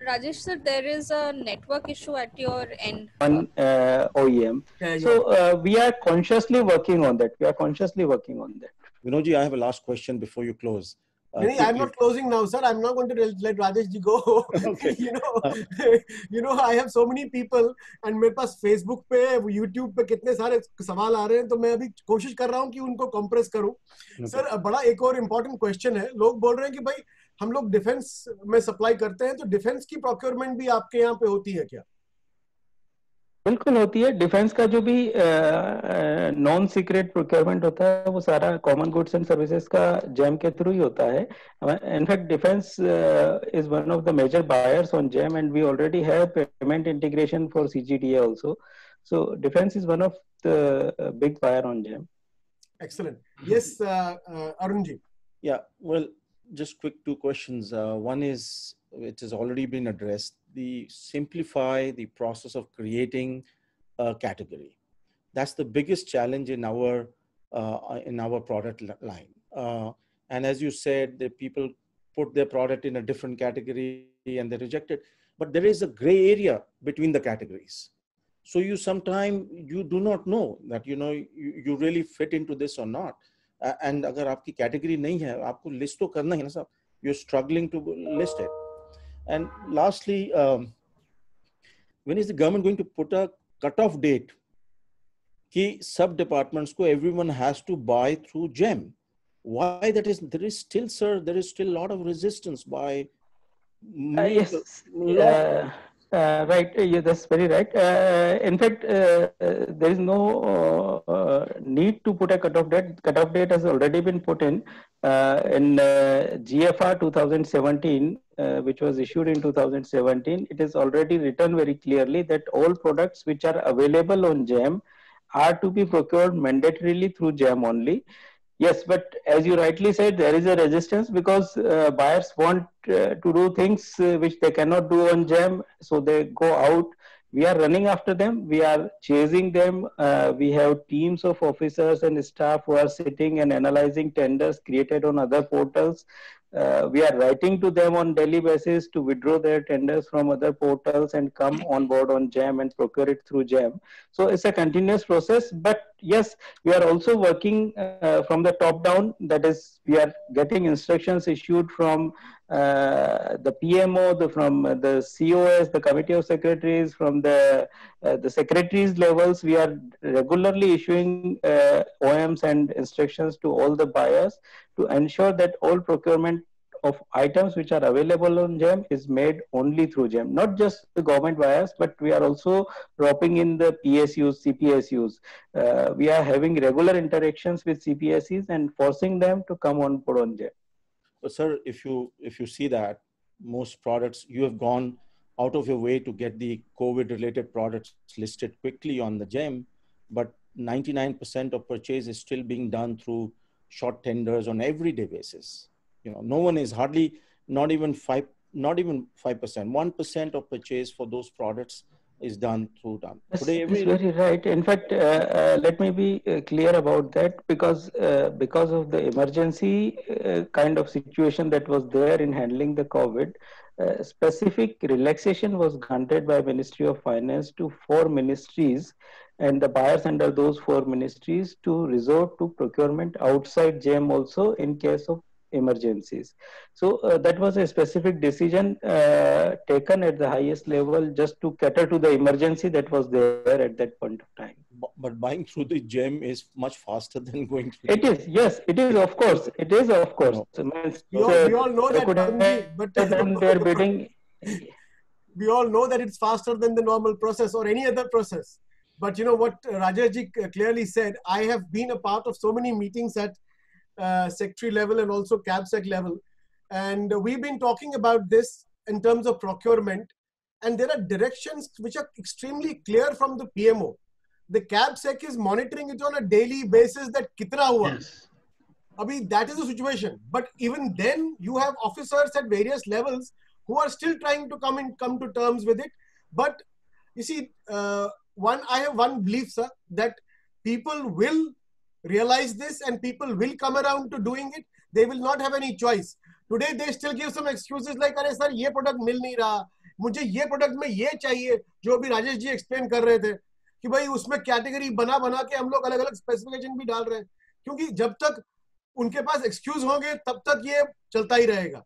Rajesh sir, there is a network issue at your end. One OEM. So we are consciously working on that. Vinodji, I have a last question before you close. I'm not closing now, sir. I'm not going to let Rajesh ji go. Okay. I have so many people, and मेरे पास Facebook पे, YouTube पे कितने सारे सवाल आ रहे हैं, तो मैं अभी कोशिश कर रहा हूँ कि उनको compress करूँ. Sir, बड़ा एक और important question है. लोग बोल रहे हैं कि भाई हम लोग डिफेंस में सप्लाई करते हैं, तो डिफेंस की प्रोक्योरमेंट भी आपके यहाँ पे होती है क्या? बिल्कुल होती है. डिफेंस का जो भी नॉन सीक्रेट प्रोक्योरमेंट होता है वो सारा कॉमन गुड्स एंड सर्विसेज का जैम के थ्रू ही होता है. In fact defence is one of the major buyers on GeM and we already have payment integration for CGTA also. So defence is one of the big buyer on GeM. Excellent. Yes, Arun ji. Yeah, well, just quick 2 questions. One is, which has already been addressed, the simplify the process of creating a category. That's the biggest challenge in our product line. And as you said, the people put their product in a different category and they reject it. But there is a gray area between the categories. So sometimes you do not know that, you really fit into this or not. And agar aapki category nahi hai, aapko list to karna hai na sab. You're struggling to list it. And lastly, when is the government going to put a cutoff date ki sub departments ko everyone has to buy through GEM? Why that is? There is still, sir, there is still a lot of resistance by yes. Right, yeah, that's very right. In fact, there is no need to put a cutoff date. Cutoff date has already been put in GFR 2017, which was issued in 2017. It is already written very clearly that all products which are available on GEM are to be procured mandatorily through GEM only. Yes, but as you rightly said, there is a resistance because buyers want to do things which they cannot do on GEM, so they go out. We are running after them. We are chasing them. We have teams of officers and staff who are sitting and analyzing tenders created on other portals. We are writing to them on daily basis to withdraw their tenders from other portals and come on board on GEM and procure it through GEM. So it's a continuous process. But yes, we are also working from the top down. That is, we are getting instructions issued from the PMO, from the COS, the Committee of Secretaries, from the secretaries levels. We are regularly issuing OMs and instructions to all the buyers to ensure that all procurement of items which are available on GEM is made only through GEM. Not just the government buyers, but we are also roping in the PSUs, CPSUs. We are having regular interactions with CPSEs and forcing them to come on board on GEM. But sir, if you see that most products, you have gone out of your way to get the COVID-related products listed quickly on the GEM, but 99% of purchase is still being done through short tenders on everyday basis. No one is hardly, not even 5%, 1% of purchase for those products is done through them. That's very right. In fact, let me be clear about that because of the emergency kind of situation that was there in handling the COVID, specific relaxation was granted by Ministry of Finance to 4 ministries and the buyers under those 4 ministries to resort to procurement outside GEM also in case of emergencies. So that was a specific decision taken at the highest level just to cater to the emergency that was there at that point of time. But buying through the GEM is much faster than going through. It is, yes, it is, of course. It is, of course. We all know that, but they're bidding. We all know that it's faster than the normal process or any other process. But you know what Rajesh ji clearly said, I have been a part of so many meetings at secretary level and also CABSEC level. And we've been talking about this in terms of procurement. And there are directions which are extremely clear from the PMO. The CABSEC is monitoring it on a daily basis that kitna hua. Yes. Abhi, that is the situation. But even then, you have officers at various levels who are still trying to come to terms with it. But you see, I have one belief, sir, that people will realize this and people will come around to doing it. They will not have any choice. Today, they still give some excuses like, "Arey sir, ye product mil nahi raha. मुझे ये product में ये चाहिए, जो अभी Rajesh ji explain कर रहे थे कि भाई उसमें कैटेगरी बना के हम लोग अलग अलग स्पेसिफिकेशन भी डाल रहे हैं, क्योंकि जब तक उनके पास एक्सक्यूज होंगे तब तक ये चलता ही रहेगा.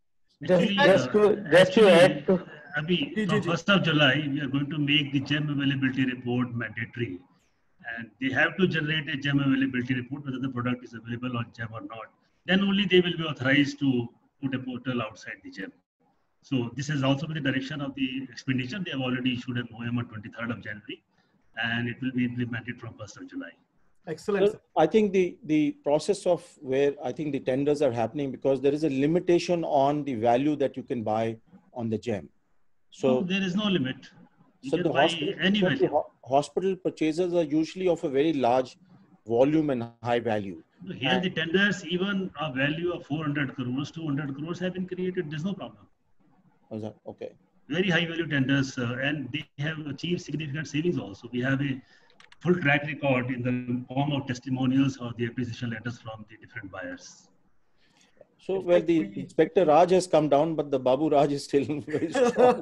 Abhi, from 1st of July, we are going to make the GEM availability report mandatory. And they have to generate a GEM availability report, whether the product is available on GEM or not. Then only they will be authorized to put a portal outside the GEM. So this is also the direction of the expenditure. They have already issued an OM on 23rd of January, and it will be implemented from 1st of July. Excellent. Well, I think the process of where I think the tenders are happening, because there is a limitation on the value that you can buy on the GEM. So no, there is no limit. You so can the buy any value. Hospital purchases are usually of a very large volume and high value. Here the tenders, even a value of 400 crores, 200 crores have been created. There's no problem. Okay. Very high value tenders, and they have achieved significant savings also. We have a full track record in the form of testimonials or the appreciation letters from the different buyers. So, well, the Inspector Raj has come down, but the Babu Raj is still very strong.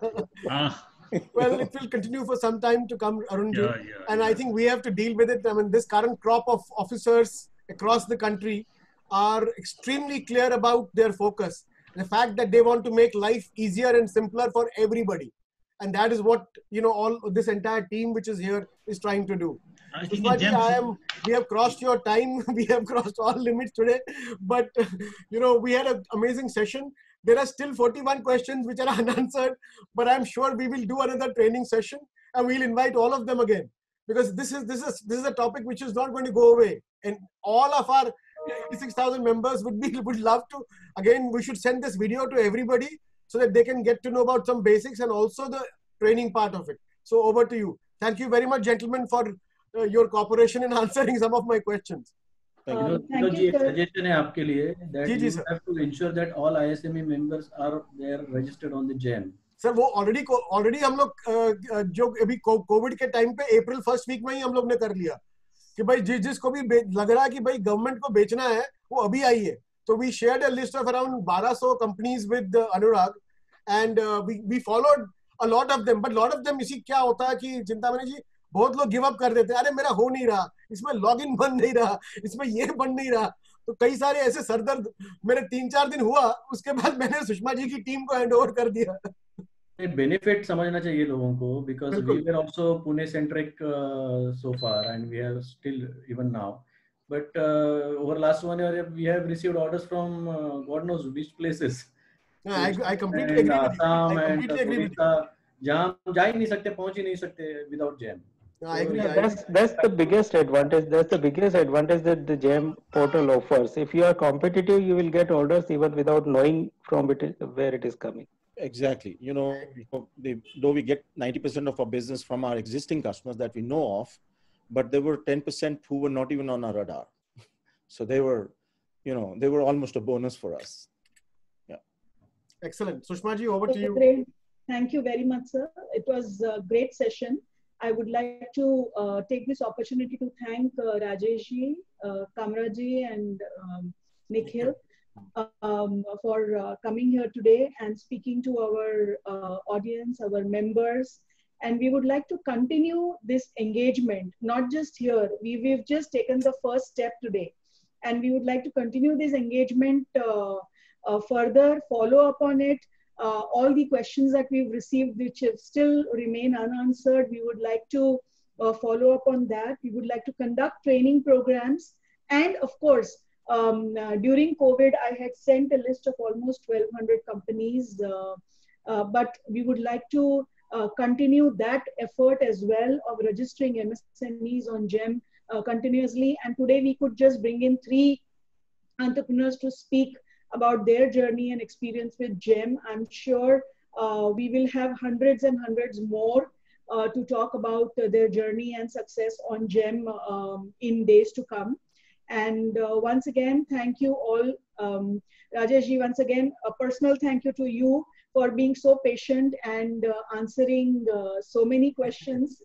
Well, it will continue for some time to come, Arunji. And I think we have to deal with it. I mean, this current crop of officers across the country are extremely clear about their focus. The fact that they want to make life easier and simpler for everybody. And that is what, you know, all this entire team which is here is trying to do. Sushma, we have crossed your time. We have crossed all limits today. But, you know, we had an amazing session. There are still 41 questions which are unanswered. But I'm sure we will do another training session and we'll invite all of them again. Because this is a topic which is not going to go away. And all of our 86,000 members would love to. Again, we should send this video to everybody so that they can get to know about some basics and also the training part of it. So over to you. Thank you very much, gentlemen, for your cooperation in answering some of my questions. Suggestion है आपके लिए that you have to ensure that all ISME members are there registered on the GEM. Sir वो already हम लोग जो अभी Covid के time पे अप्रैल फर्स्ट वीक में ही हम लोग ने कर लिया कि भाई जिसको भी लग रहा है कि भाई गवर्नमेंट को बेचना है वो अभी आइए. So we shared a list of around 1200 companies with Anurag, and we followed a lot of them. But a lot of them, इसी क्या होता है कि चिंतामणि जी बहुत लोग गिव अप कर देते हैं. अरे मेरा हो नहीं रहा, इसमें लॉगिन बन नहीं रहा, इसमें ये बन नहीं रहा. तो कई सारे ऐसे सरदर्द मेरे 3-4 दिन हुआ. उसके बाद मैंने सुषमा जी की टीम को हैंड ओवर कर दिया. बेनिफिट समझना चाहिए लोगों को, because we were also Pune centric so far and we are still even now. But over last 1 year we have received orders from God knows which places. I completely agree with you. I completely agree with you. जहाँ जा ही नहीं सकते, पहुँच ही नहीं सकते without GEM. I agree. That's the biggest advantage. That's the biggest advantage that the GEM portal offers. If you are competitive, you will get orders even without knowing from where it is coming. Exactly. You know, though we get 90% of our business from our existing customers that we know of, but there were 10% who were not even on our radar. So they were, you know, they were almost a bonus for us. Yeah. Excellent. Sushma ji, over to you. Great. Thank you very much, sir. It was a great session. I would like to take this opportunity to thank Rajesh ji, Kamra ji, and Nikhil for coming here today and speaking to our audience, our members. And we would like to continue this engagement, not just here. We've just taken the first step today. And we would like to continue this engagement further, follow up on it. All the questions that we've received, which still remain unanswered, we would like to follow up on that. We would like to conduct training programs. And of course, during COVID, I had sent a list of almost 1,200 companies, but we would like to continue that effort as well of registering MSMEs on GEM continuously. And today we could just bring in 3 entrepreneurs to speak about their journey and experience with GEM. I'm sure we will have hundreds and hundreds more to talk about their journey and success on GEM in days to come. And once again, thank you all. Rajesh ji, once again, a personal thank you to you for being so patient and answering so many questions.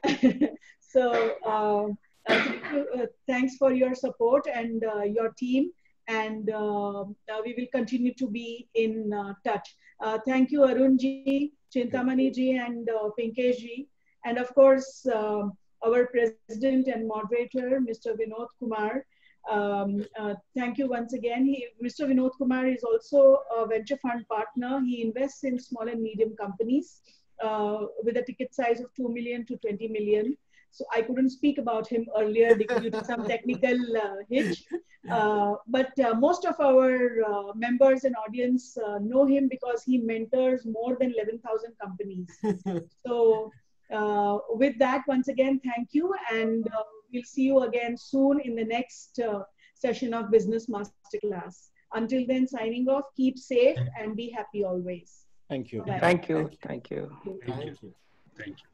So thanks for your support and your team. And we will continue to be in touch. Thank you, Arun ji, Chintamani ji and Pinkesh ji. And of course, our president and moderator, Mr. Vinod Kumar. Thank you once again. Mr. Vinod Kumar is also a venture fund partner. He invests in small and medium companies with a ticket size of 2 million to 20 million. So I couldn't speak about him earlier due to some technical hitch. But most of our members and audience know him because he mentors more than 11,000 companies. So with that, once again, thank you. And we'll see you again soon in the next session of Business Masterclass. Until then, signing off, keep safe and be happy always. Thank you. Bye-bye. Thank you. Thank you. Thank you. Thank you.